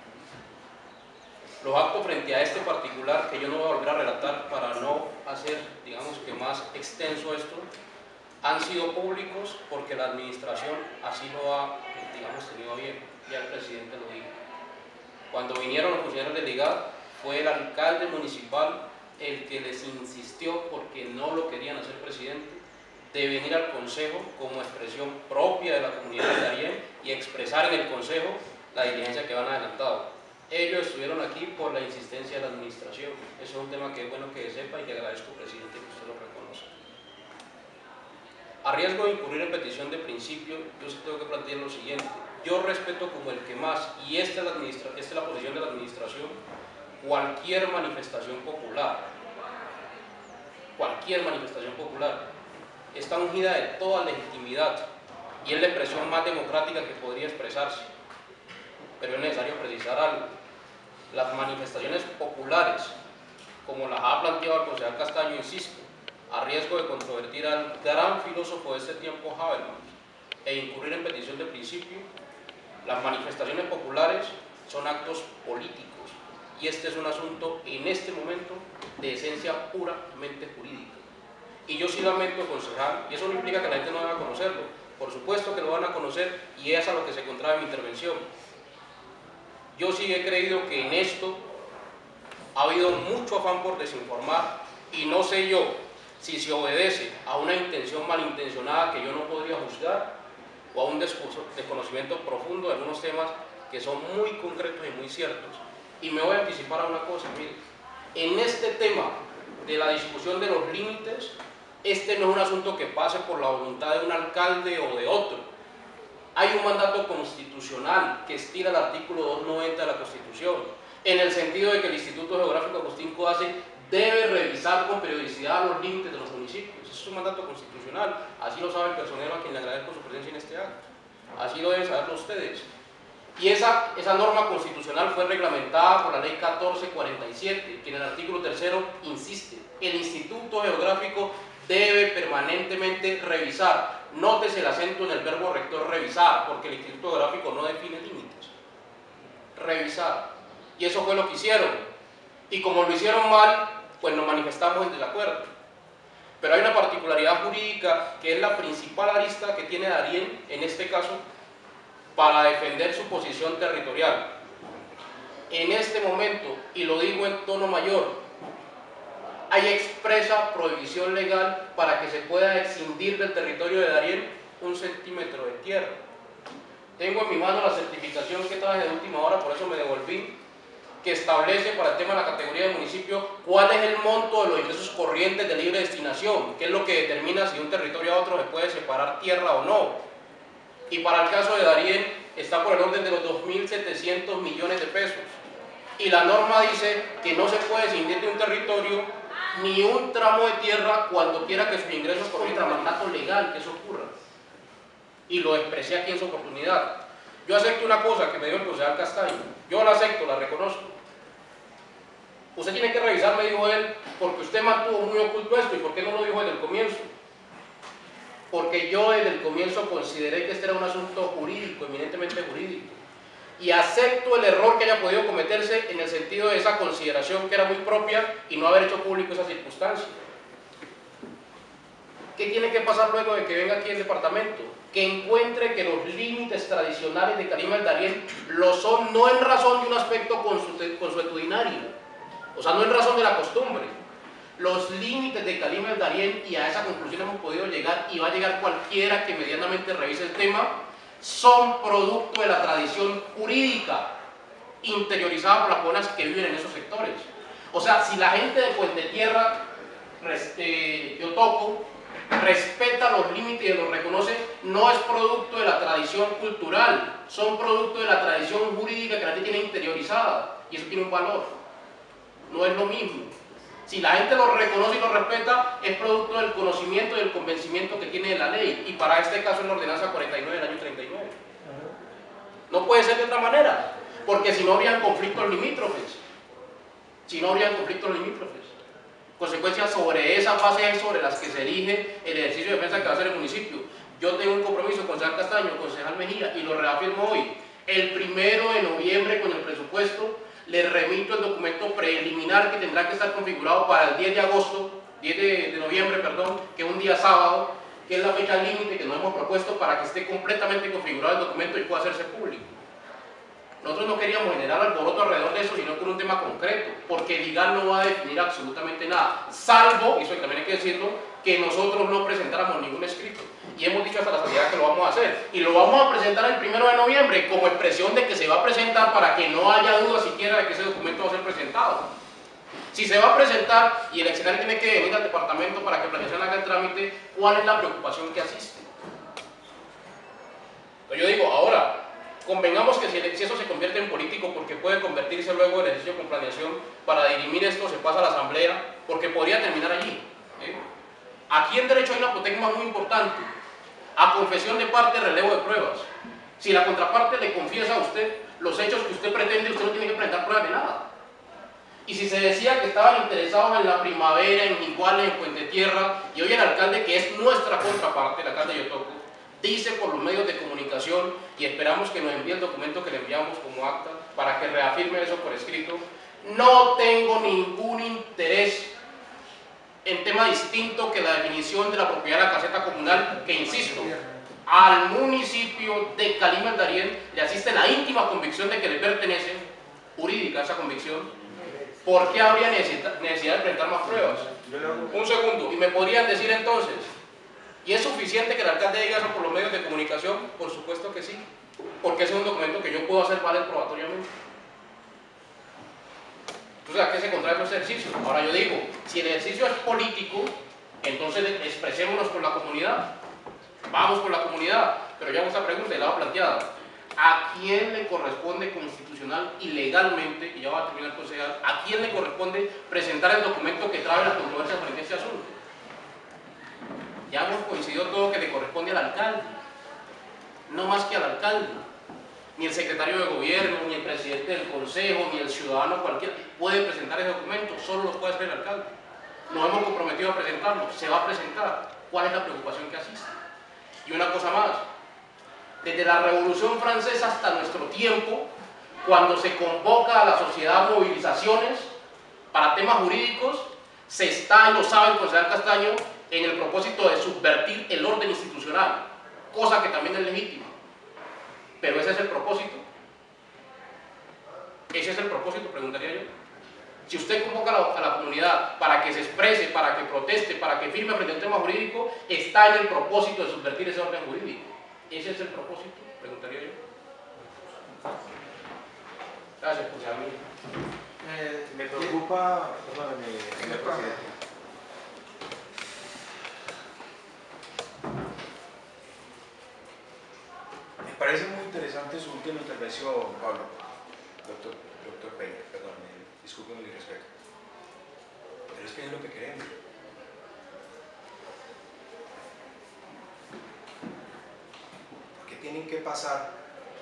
Los actos frente a este particular, que yo no voy a volver a relatar para no hacer, digamos que más extenso esto, han sido públicos porque la administración así lo ha, digamos, tenido bien. Ya el presidente lo dijo. Cuando vinieron los funcionarios del IGAD, fue el alcalde municipal el que les insistió, porque no lo querían hacer presidente, de venir al consejo como expresión propia de la comunidad de Darién y expresar en el consejo la diligencia que van adelantado. Ellos estuvieron aquí por la insistencia de la administración. Eso es un tema que es bueno que sepa y que agradezco, presidente, que usted lo reconozca. A riesgo de incurrir en petición de principio, yo sí tengo que plantear lo siguiente. Yo respeto como el que más, y esta es la posición de la administración, cualquier manifestación popular está ungida de toda legitimidad y es la expresión más democrática que podría expresarse. Pero es necesario precisar algo. Las manifestaciones populares, como las ha planteado el concejal Castaño, insisto, a riesgo de controvertir al gran filósofo de este tiempo, Habermas, e incurrir en petición de principio, las manifestaciones populares son actos políticos y este es un asunto en este momento de esencia puramente jurídica. Y yo sí lamento, concejal, y eso no implica que la gente no deba conocerlo, por supuesto que lo van a conocer y es a lo que se contrae mi intervención. Yo sí he creído que en esto ha habido mucho afán por desinformar y no sé yo si se obedece a una intención malintencionada que yo no podría juzgar o a un desconocimiento profundo de algunos temas que son muy concretos y muy ciertos. Y me voy a anticipar a una cosa, mire, en este tema de la discusión de los límites, este no es un asunto que pase por la voluntad de un alcalde o de otro. Hay un mandato constitucional que estira el artículo 290 de la Constitución, en el sentido de que el Instituto Geográfico Agustín Codazzi debe revisar con periodicidad los límites de los municipios. Eso es un mandato constitucional, así lo sabe el personero a quien le agradezco su presencia en este acto. Así lo deben saberlo ustedes. Y esa norma constitucional fue reglamentada por la Ley 1447, que en el artículo 3 insiste, el Instituto Geográfico debe permanentemente revisar. Nótese el acento en el verbo rector revisar, porque el Instituto Geográfico no define límites. Revisar. Y eso fue lo que hicieron. Y como lo hicieron mal, pues nos manifestamos en desacuerdo. Pero hay una particularidad jurídica que es la principal arista que tiene Darién, en este caso, para defender su posición territorial. En este momento, y lo digo en tono mayor, hay expresa prohibición legal para que se pueda excindir del territorio de Darién 1 centímetro de tierra. Tengo en mi mano la certificación que traje de última hora, por eso me devolví, que establece para el tema de la categoría de municipio cuál es el monto de los ingresos corrientes de libre destinación, que es lo que determina si de un territorio a otro se puede separar tierra o no. Y para el caso de Darién está por el orden de los 2.700 millones de pesos. Y la norma dice que no se puede escindir de un territorio ni un tramo de tierra cuando quiera que sus ingresos corrientes mandato legal que eso ocurra. Y lo expresé aquí en su oportunidad. Yo acepto una cosa que me dio el concejal Castaño. Yo la acepto, la reconozco. Usted tiene que revisar, me dijo él, porque usted mantuvo muy oculto esto y por qué no lo dijo desde el comienzo. Porque yo desde el comienzo consideré que este era un asunto jurídico, eminentemente jurídico. y acepto el error que haya podido cometerse en el sentido de esa consideración que era muy propia y no haber hecho público esa circunstancia. ¿Qué tiene que pasar luego de que venga aquí el departamento? Que encuentre que los límites tradicionales de Carima del Darién lo son no en razón de un aspecto consuetudinario, o sea, no en razón de la costumbre. Los límites de Carima del Darién, y a esa conclusión hemos podido llegar, y va a llegar cualquiera que medianamente revise el tema, son producto de la tradición jurídica interiorizada por las personas que viven en esos sectores. O sea, si la gente de Puente Tierra, Yotoco, respeta los límites y los reconoce, no es producto de la tradición cultural, son producto de la tradición jurídica que la gente tiene interiorizada, y eso tiene un valor. No es lo mismo. Si la gente lo reconoce y lo respeta, es producto del conocimiento y del convencimiento que tiene de la ley, y para este caso es la ordenanza 49 del año 39. No puede ser de otra manera, porque si no habrían conflictos limítrofes. Consecuencias sobre esas bases sobre las que se erige el ejercicio de defensa que va a hacer el municipio. Yo tengo un compromiso, concejal Castaño, concejal Mejía, y lo reafirmo hoy. El 1 de noviembre con el presupuesto le remito el documento preliminar que tendrá que estar configurado para el 10 de noviembre, que es un día sábado, que es la fecha límite que nos hemos propuesto para que esté completamente configurado el documento y pueda hacerse público. Nosotros no queríamos generar alboroto alrededor de eso, sino con un tema concreto, porque el IGAL no va a definir absolutamente nada, salvo, y eso también hay que decirlo, que nosotros no presentáramos ningún escrito. Y hemos dicho hasta la salida que lo vamos a hacer. Y lo vamos a presentar el 1 de noviembre como expresión de que se va a presentar para que no haya duda siquiera de que ese documento va a ser presentado. Si se va a presentar y el excenario tiene que venir al departamento para que Planeación haga el trámite, ¿cuál es la preocupación que asiste? Entonces yo digo, ahora, convengamos que si eso se convierte en político, porque puede convertirse luego en ejercicio con planeación, para dirimir esto se pasa a la asamblea, porque podría terminar allí. Aquí en derecho hay una apotegma muy importante, a confesión de parte, relevo de pruebas. Si la contraparte le confiesa a usted los hechos que usted pretende, usted no tiene que presentar pruebas de nada. Y si se decía que estaban interesados en la primavera, en Iguales, en Puente Tierra, y hoy el alcalde, que es nuestra contraparte, el alcalde de Yotoco, dice por los medios de comunicación, y esperamos que nos envíe el documento que le enviamos como acta para que reafirme eso por escrito, no tengo ningún interés en tema distinto que la definición de la propiedad de la caseta comunal, que insisto, al municipio de Carima del Darién le asiste la íntima convicción de que le pertenece, jurídica esa convicción. ¿Por qué habría necesidad de presentar más pruebas? Un segundo, y me podrían decir entonces, ¿y es suficiente que el alcalde diga eso por los medios de comunicación? Por supuesto que sí, porque ese es un documento que yo puedo hacer valer probatoriamente. Entonces, ¿a qué se contrae ese ejercicio? Ahora yo digo, si el ejercicio es político, entonces expresémonos con la comunidad, vamos con la comunidad, pero ya esta pregunta la planteada. ¿A quién le corresponde constitucional y legalmente, y ya va a terminar el concejal, a quién le corresponde presentar el documento que trae las controversias frente a este asunto? Ya hemos coincidido todo que le corresponde al alcalde, no más que al alcalde. Ni el secretario de gobierno, ni el presidente del consejo, ni el ciudadano cualquiera puede presentar ese documento, solo lo puede hacer el alcalde. Nos hemos comprometido a presentarlo, se va a presentar. ¿Cuál es la preocupación que asiste? Y una cosa más, desde la Revolución Francesa hasta nuestro tiempo, cuando se convoca a la sociedad a movilizaciones para temas jurídicos, se está, y lo sabe el concejal Castaño, en el propósito de subvertir el orden institucional, cosa que también es legítima. Pero ese es el propósito. Ese es el propósito, preguntaría yo. Si usted convoca a la comunidad para que se exprese, para que proteste, para que firme frente a un tema jurídico, está en el propósito de subvertir ese orden jurídico. Ese es el propósito, preguntaría yo. Gracias, concejal. Me preocupa, señor presidente. Me parece muy interesante su última intervención, Pablo. Doctor Peña, perdón, discúlpenme mi respeto. Pero es que es lo que queremos. Porque tienen que pasar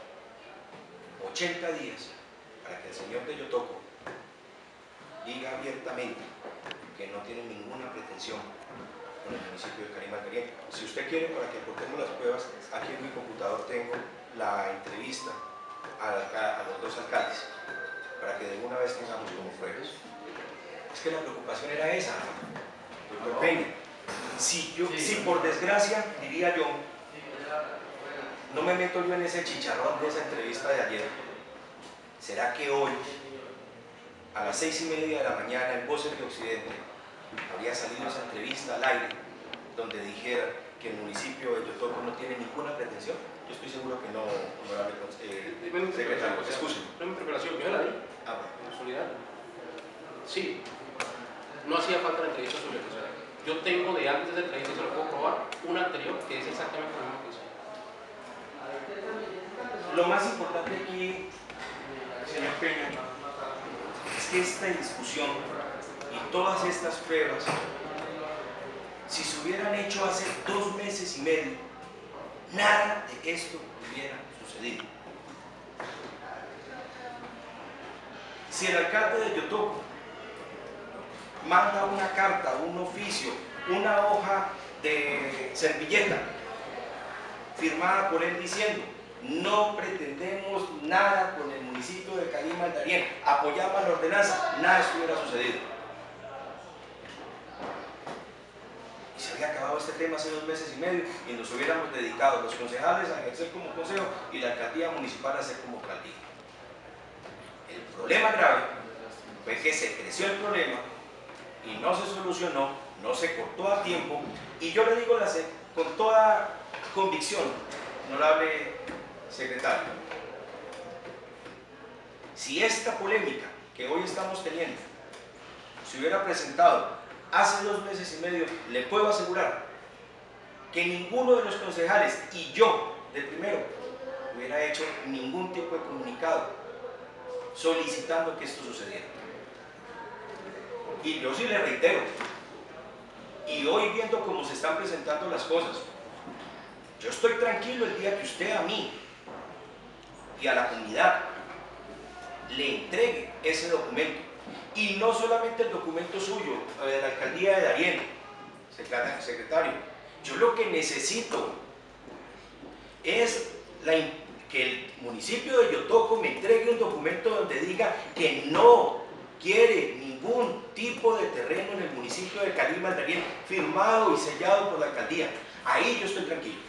80 días para que el señor de Yotoco diga abiertamente que no tiene ninguna pretensión con el municipio de Carima del Darién. Si usted quiere, para que aportemos las pruebas, aquí en mi computador tengo la entrevista a a los dos alcaldes, para que de una vez tengamos como pruebas. Es que la preocupación era esa, doctor Peña. Si por desgracia, diría yo, no me meto yo en ese chicharrón de esa entrevista de ayer, ¿será que hoy, a las 6:30 de la mañana, en Voces de Occidente, habría salido esa entrevista al aire, donde dijera que el municipio de Yotoco no tiene ninguna pretensión? Yo estoy seguro que no, honorable secretario. Excuse. Una interpelación, yo la di, en solidario. Sí, no hacía falta la entrevista sobre eso. Yo tengo de antes de esa entrevista, se lo puedo probar, una anterior que es exactamente lo mismo que hice. Lo más importante aquí, señor Peña, es que esta discusión y todas estas pruebas, si se hubieran hecho hace 2 meses y medio, nada de esto hubiera sucedido. Si el alcalde de Yotoco manda una carta, un oficio, una hoja de servilleta firmada por él diciendo: no pretendemos nada con el municipio de Calima del Darién, apoyamos la ordenanza, nada estuviera sucedido. Y se había acabado este tema hace 2 meses y medio y nos hubiéramos dedicado los concejales a ejercer como consejo y la alcaldía municipal a hacer como alcaldía. El problema grave fue que se creció el problema y no se solucionó, no se cortó a tiempo, y yo le digo con toda convicción, honorable secretario, si esta polémica que hoy estamos teniendo se hubiera presentado hace 2 meses y medio, le puedo asegurar que ninguno de los concejales y yo, de primero, hubiera hecho ningún tipo de comunicado solicitando que esto sucediera. Y yo sí le reitero, y hoy viendo cómo se están presentando las cosas, yo estoy tranquilo el día que usted a mí y a la comunidad le entregue ese documento. Y no solamente el documento suyo, de la alcaldía de Darién, secretario. Yo lo que necesito es que el municipio de Yotoco me entregue un documento donde diga que no quiere ningún tipo de terreno en el municipio de Calima del Darién, firmado y sellado por la alcaldía. Ahí yo estoy tranquilo.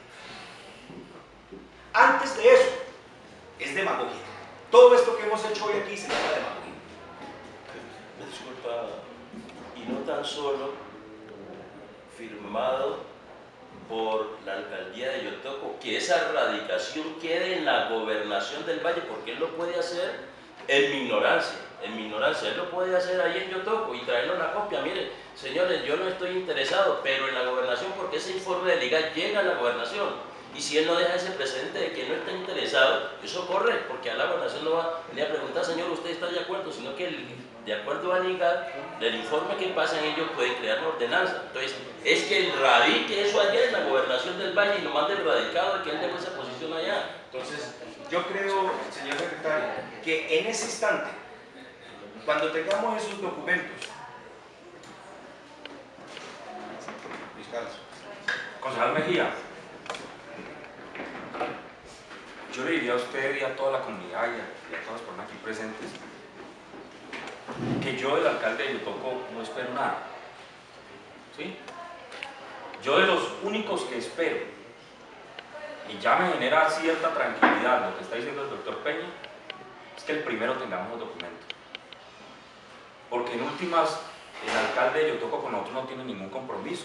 Antes de eso, es demagogia. Todo esto que hemos hecho hoy aquí se llama demagogia. Disculpa, y no tan solo firmado por la alcaldía de Yotoco, que esa radicación quede en la gobernación del Valle, porque él lo puede hacer en mi ignorancia, él lo puede hacer ahí en Yotoco y traerle una copia. Miren, señores, yo no estoy interesado, pero en la gobernación, porque ese informe de liga llega a la gobernación. Y si él no deja ese precedente de que no está interesado, eso corre, porque a la gobernación no va ni a preguntar, señor, ¿usted está de acuerdo? Sino que de acuerdo a ligar, del informe que pasan ellos pueden crear una ordenanza. Entonces, es que radique eso allá en la gobernación del Valle y lo mande el radicado de que él dejó esa posición allá. Entonces, yo creo, señor secretario, que en ese instante, cuando tengamos esos documentos, Luis Carlos. Concejal Mejía, yo le diría a usted y a toda la comunidad y a todas las personas aquí presentes que yo del alcalde de Yotoco no espero nada. ¿Sí? Yo de los únicos que espero, y ya me genera cierta tranquilidad lo que está diciendo el doctor Peña, es que el primero tengamos el documento. Porque en últimas, el alcalde de Yotoco con nosotros no tiene ningún compromiso.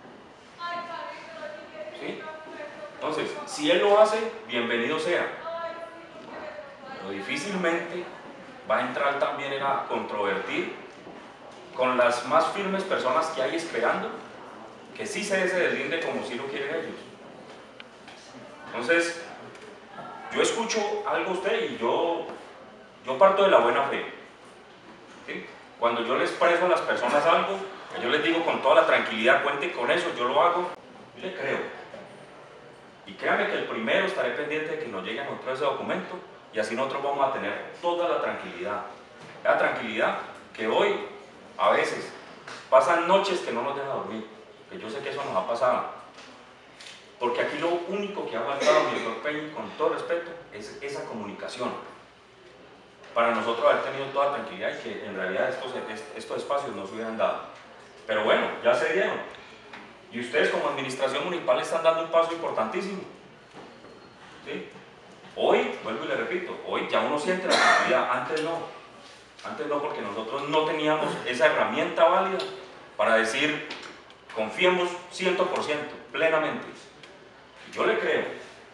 ¿Sí? Entonces, si él lo hace, bienvenido sea. Pero difícilmente va a entrar también a controvertir con las más firmes personas que hay esperando que sí se deslinde como si lo quieren ellos. Entonces, yo escucho algo a usted y yo parto de la buena fe. ¿Sí? Cuando yo les expreso a las personas algo, yo les digo con toda la tranquilidad, cuente con eso, yo lo hago, yo le creo. Y créanme que el primero estaré pendiente de que nos llegue a nosotros ese documento y así nosotros vamos a tener toda la tranquilidad que hoy a veces pasan noches que no nos dejan dormir, que yo sé que eso nos ha pasado. Porque aquí lo único que ha faltado, mi doctor Peña, con todo respeto, es esa comunicación. Para nosotros haber tenido toda tranquilidad y que en realidad estos espacios no se hubieran dado. Pero bueno, ya se dieron. Y ustedes como administración municipal están dando un paso importantísimo. ¿Sí? Hoy, vuelvo y le repito, hoy ya uno siente la tranquilidad, antes no. Antes no, porque nosotros no teníamos esa herramienta válida para decir, confiemos 100%, plenamente. Yo le creo.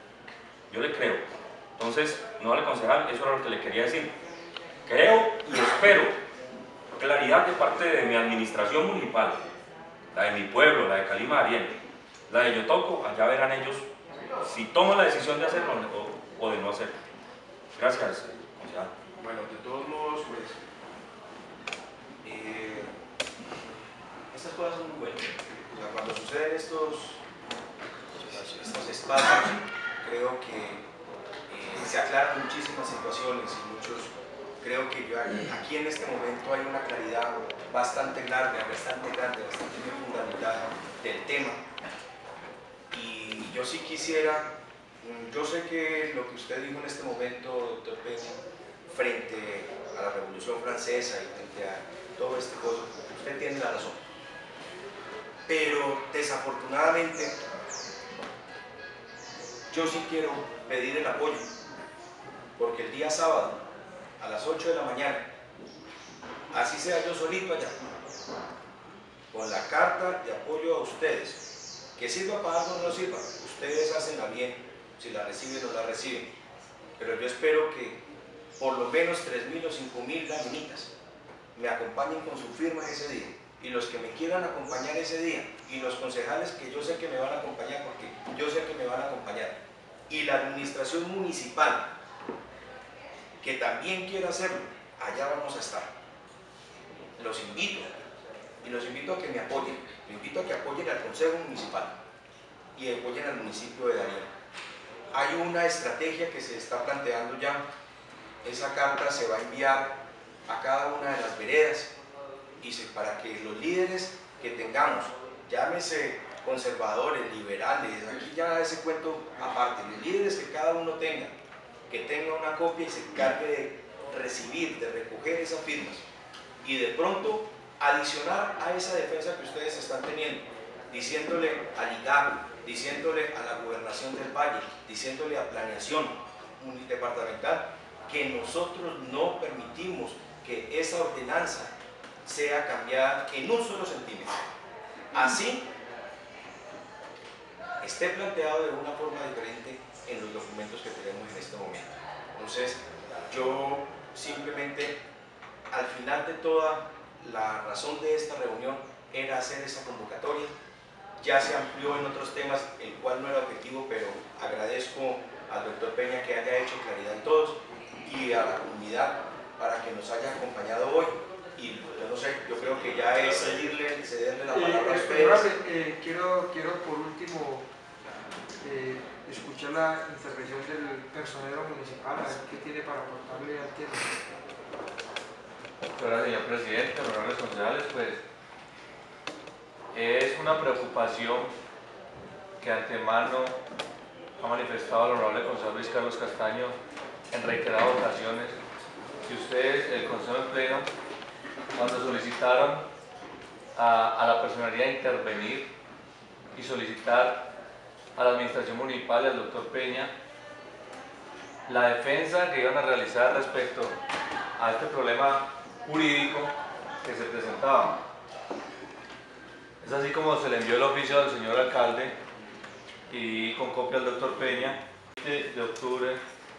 Entonces, no vale concejal, eso era lo que le quería decir. Creo y espero claridad de parte de mi administración municipal, la de mi pueblo, la de Calima Ariel, la de Yotoco, allá verán ellos si toman la decisión de hacerlo o de no hacerlo. Gracias, concejal. Bueno, de todos modos, pues, estas cosas son muy buenas. O sea, cuando suceden estos espacios, creo que se aclaran muchísimas situaciones y creo que aquí en este momento hay una claridad bastante grande, bastante bien fundamentada del tema. Y yo sí quisiera, yo sé que lo que usted dijo en este momento, doctor Peña, frente a la Revolución Francesa y frente a todo este cosa, usted tiene la razón. Pero desafortunadamente, yo sí quiero pedir el apoyo, porque el día sábado, a las 8 de la mañana, así sea yo solito allá, con la carta de apoyo a ustedes, que sirva para algo o no sirva, ustedes hacen la bien, si la reciben o la reciben, pero yo espero que por lo menos 3.000 o 5.000 laminitas me acompañen con su firma ese día, y los que me quieran acompañar ese día, y los concejales que yo sé que me van a acompañar, porque yo sé que me van a acompañar, y la administración municipal, que también quiera hacerlo, allá vamos a estar. Los invito, y los invito a que me apoyen, los invito a que apoyen al Consejo Municipal y apoyen al municipio de Darién. Hay una estrategia que se está planteando ya, esa carta se va a enviar a cada una de las veredas y para que los líderes que tengamos, llámese conservadores, liberales, aquí ya ese cuento aparte, los líderes que cada uno tenga, que tenga una copia y se encargue de recibir, de recoger esas firmas y de pronto adicionar a esa defensa que ustedes están teniendo, diciéndole al IGAP, diciéndole a la Gobernación del Valle, diciéndole a Planeación Departamental, que nosotros no permitimos que esa ordenanza sea cambiada en un solo centímetro. Así esté planteado de una forma diferente en los documentos que tenemos en este momento. Entonces, yo simplemente, al final de toda la razón de esta reunión era hacer esa convocatoria. Ya se amplió en otros temas, el cual no era objetivo, pero agradezco al doctor Peña que haya hecho claridad en todos y a la comunidad para que nos haya acompañado hoy. Y yo no sé, yo creo que ya es cederle la palabra a ustedes. Quiero por último escuchar la intervención del personero municipal, a ver qué tiene para aportarle al tema. Gracias, señor presidente, honorables concejales, pues es una preocupación que antemano ha manifestado el honorable concejal Luis Carlos Castaño en reiteradas ocasiones, que ustedes, el Consejo de Pleno, cuando solicitaron a la personería intervenir y solicitar a la administración municipal y al doctor Peña la defensa que iban a realizar respecto a este problema jurídico que se presentaba. Es así como se le envió el oficio al señor alcalde y con copia al doctor Peña el 20 de octubre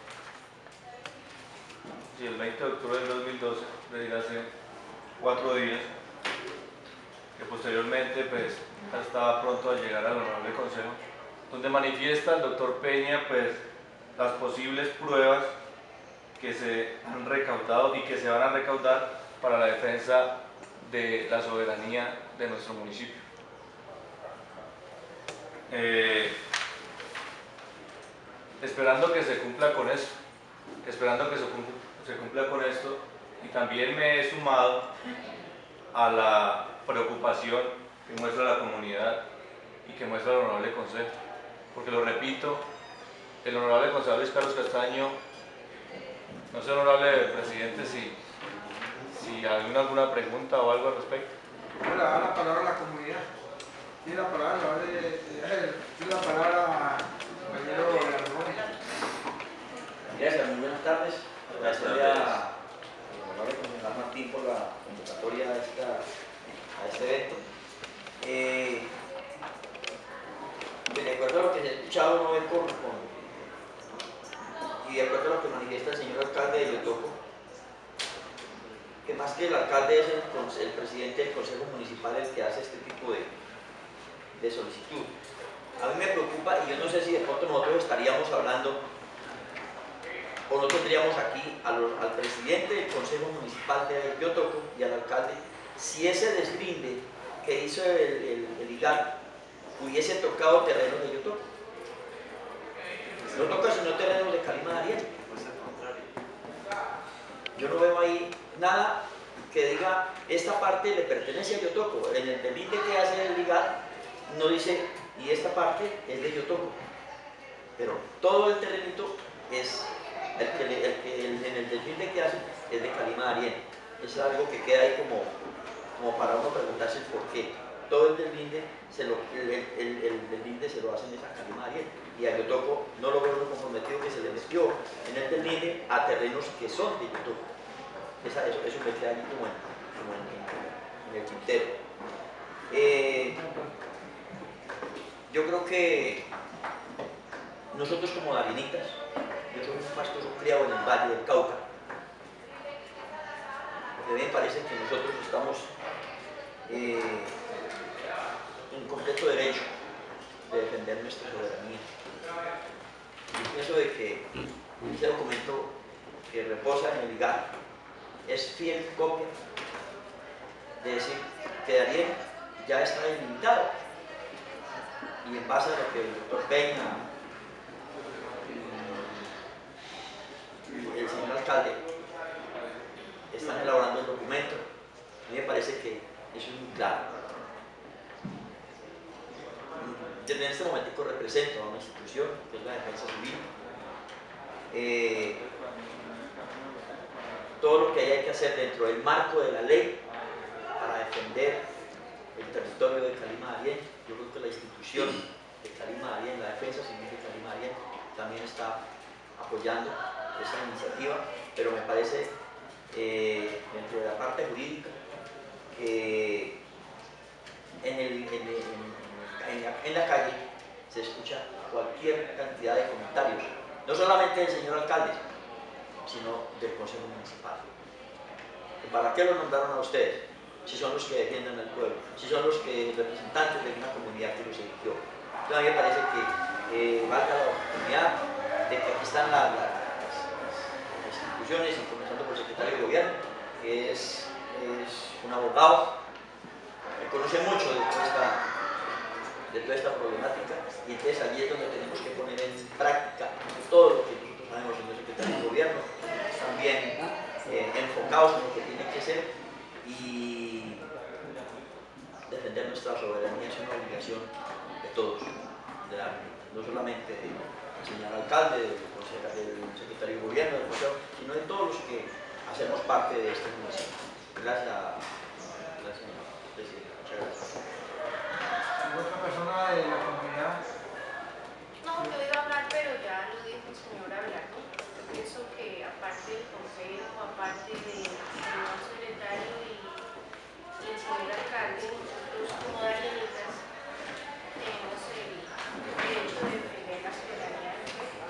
del 2012, es decir, hace 4 días, que posteriormente pues estaba pronto a llegar al honorable consejo, donde manifiesta el doctor Peña pues las posibles pruebas que se han recaudado y que se van a recaudar para la defensa de la soberanía de nuestro municipio. Esperando que se cumpla con eso, y también me he sumado a la preocupación que muestra la comunidad y que muestra el honorable consejo. porque lo repito, el honorable concejal Luis Carlos Castaño, no sé, honorable presidente, si hay alguna pregunta o algo al respecto. Le da la palabra a la comunidad. Tiene la palabra, tiene la palabra compañero Garzón. Gracias, muy buenas tardes. Buenas Agradecerle tardes. a honorable concejal Martín por la convocatoria a este evento. De acuerdo a lo que se ha escuchado, no es y de acuerdo a lo que manifiesta el señor alcalde de Yotoco, que más que el alcalde es el presidente del Consejo Municipal el que hace este tipo de solicitud. A mí me preocupa, y yo no sé si de pronto nosotros estaríamos hablando o no tendríamos aquí al presidente del Consejo Municipal de Yotoco y al alcalde, si ese deslinde que hizo el IGAR hubiese tocado terrenos de Yotoco. No toca sino terrenos de Calima de Ariel. Yo no veo ahí nada que diga esta parte le pertenece a Yotoco. En el deslinde que hace el IGAR no dice y esta parte es de Yotoco. Pero todo el terrenito es en el deslinde que hace es de Calima de Ariel. Es algo que queda ahí como para uno preguntarse el por qué. Todo el deslinde se lo hacen a Calima de Ariel. Y a Yotoco no lo veo comprometido que se le metió en el deslinde a terrenos que son de Yotoco. Eso me queda ahí como en el tintero. Yo creo que nosotros como darinitas, yo soy un pastor criado en el Valle del Cauca, a mí me parece que nosotros estamos en completo derecho de defender nuestra soberanía. Yo pienso de que ese documento que reposa en el IGAR es fiel copia de decir que Ariel ya está delimitado, y en base a lo que el doctor Peña y el señor alcalde están elaborando el documento, a mí me parece que eso es muy claro. Yo en este momento represento a una institución que es la Defensa Civil. Todo lo que hay que hacer dentro del marco de la ley para defender el territorio de Calima de Ariel. Yo creo que la institución de Calima de Ariel, la Defensa Civil de Calima de Ariel, también está apoyando esa iniciativa, pero me parece dentro de la parte jurídica que en la calle se escucha cualquier cantidad de comentarios, no solamente del señor alcalde, sino del Consejo Municipal. ¿Para qué lo nombraron a ustedes? Si son los que defienden al pueblo, si son los representantes de una comunidad que los eligió. Entonces a mí me parece que valga la oportunidad de que aquí están las instituciones, y comenzando por el secretario de gobierno, que es un abogado, que conoce mucho de toda esta problemática, y entonces allí es donde tenemos que poner en práctica todo lo que nosotros sabemos en el secretario de gobierno, también enfocados en lo que tiene que ser, y defender nuestra soberanía es una obligación de todos, no solamente del señor alcalde, del secretario de gobierno, del consejo, sino de todos los que hacemos parte de este municipio. Gracias, señor presidente. Muchas gracias. ¿Otra persona de la comunidad? No, yo iba a hablar, pero ya lo dijo el señor Abelardo. Yo pienso que aparte del consejo, aparte del señor secretario y el señor alcalde, nosotros como darinitas tenemos el derecho de defender la soberanía del pueblo.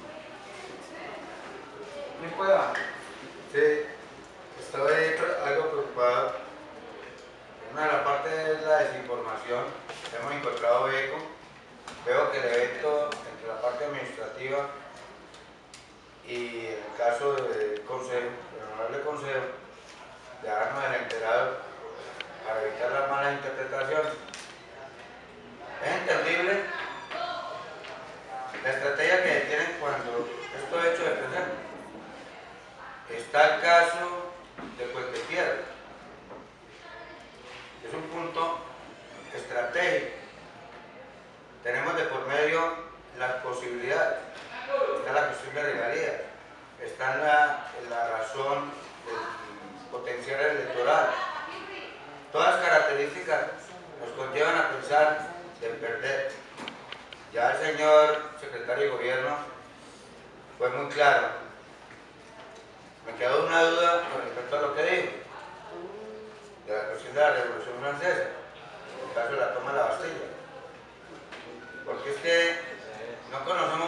¿Me pueda? Sí, estoy algo preocupado. Una de las partes es la desinformación. Hemos encontrado eco. Veo que el evento entre la parte administrativa y el caso del consejo, el honorable consejo, de habernos enterado para evitar las malas interpretaciones. Es entendible la estrategia que tienen cuando esto es hecho de presente. Está el caso de Puente Piedra. Es un punto estratégico. Tenemos de por medio las posibilidades, está la cuestión de regalías, está en la razón del potencial electoral. Todas las características nos conllevan a pensar de perder. Ya el señor secretario de Gobierno fue muy claro. Me quedó una duda con respecto a lo que dijo, de la cuestión de la Revolución Francesa, en el caso de la toma de la Bastilla. Porque es que no conocemos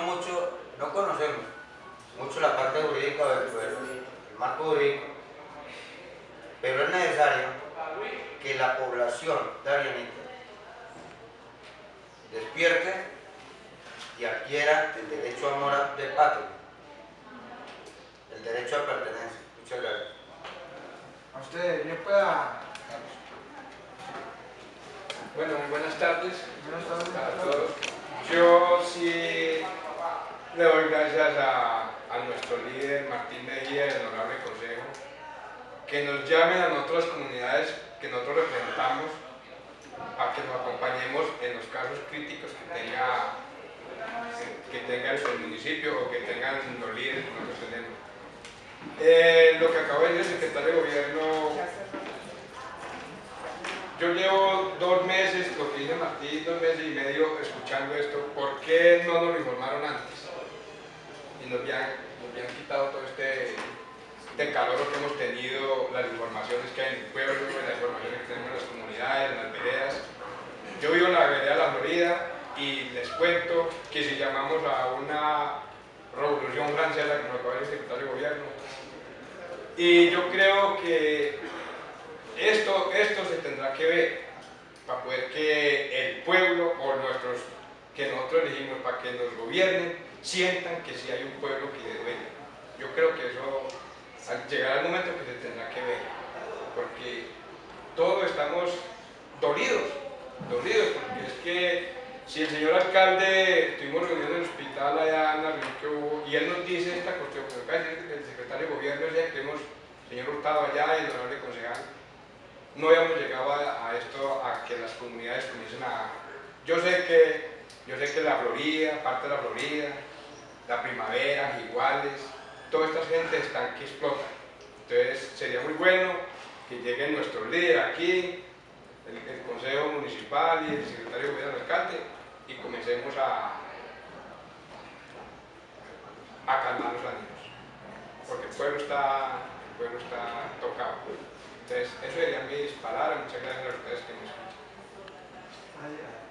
mucho la parte jurídica del marco jurídico, pero es necesario que la población de Arianita despierte y adquiera el derecho a amor de patria, el derecho a pertenencia. Muchas gracias. A usted, yo pueda... Bueno, muy buenas tardes. Buenas tardes para todos. Yo sí le doy gracias a nuestro líder Martín Mejía del Honorable Consejo, que nos llamen a nosotros, las comunidades que nosotros representamos, a que nos acompañemos en los casos críticos que tenga el municipio o que tengan los líderes que nosotros tenemos. Lo que acabo de decir el secretario de Gobierno, yo llevo 2 meses, lo que dice Martín, 2 meses y medio escuchando esto. ¿Por qué no nos lo informaron antes? Y nos habían quitado todo este calor que hemos tenido, las informaciones que hay en el pueblo, las informaciones que tenemos en las comunidades, en las veredas. Yo vivo en la vereda de La Florida y les cuento que si llamamos a una revolución francesa, como lo acaba de decir el secretario de Gobierno, y yo creo que esto se tendrá que ver para poder que el pueblo o que nosotros elegimos para que nos gobiernen sientan que sí hay un pueblo que le duele. Yo creo que eso llegará el momento que se tendrá que ver, porque todos estamos dolidos, porque es que si el señor alcalde, estuvimos reunidos en el hospital allá en la reunión que hubo, y él nos dice esta cuestión, que acaba de decir el secretario de Gobierno, ya que hemos, señor Hurtado allá y el honorable concejal, no habíamos llegado a esto, a que las comunidades comiencen a... Yo sé que la Florida, parte de la Florida, la Primavera, Iguales, toda esta gente están que explotan. Entonces sería muy bueno que lleguen nuestros líderes aquí, el Consejo Municipal y el Secretario de Gobierno del Alcalde, y comencemos a calmar los ánimos, porque el pueblo está tocado. Entonces, eso serían mis palabras. Muchas gracias a ustedes que me escuchan.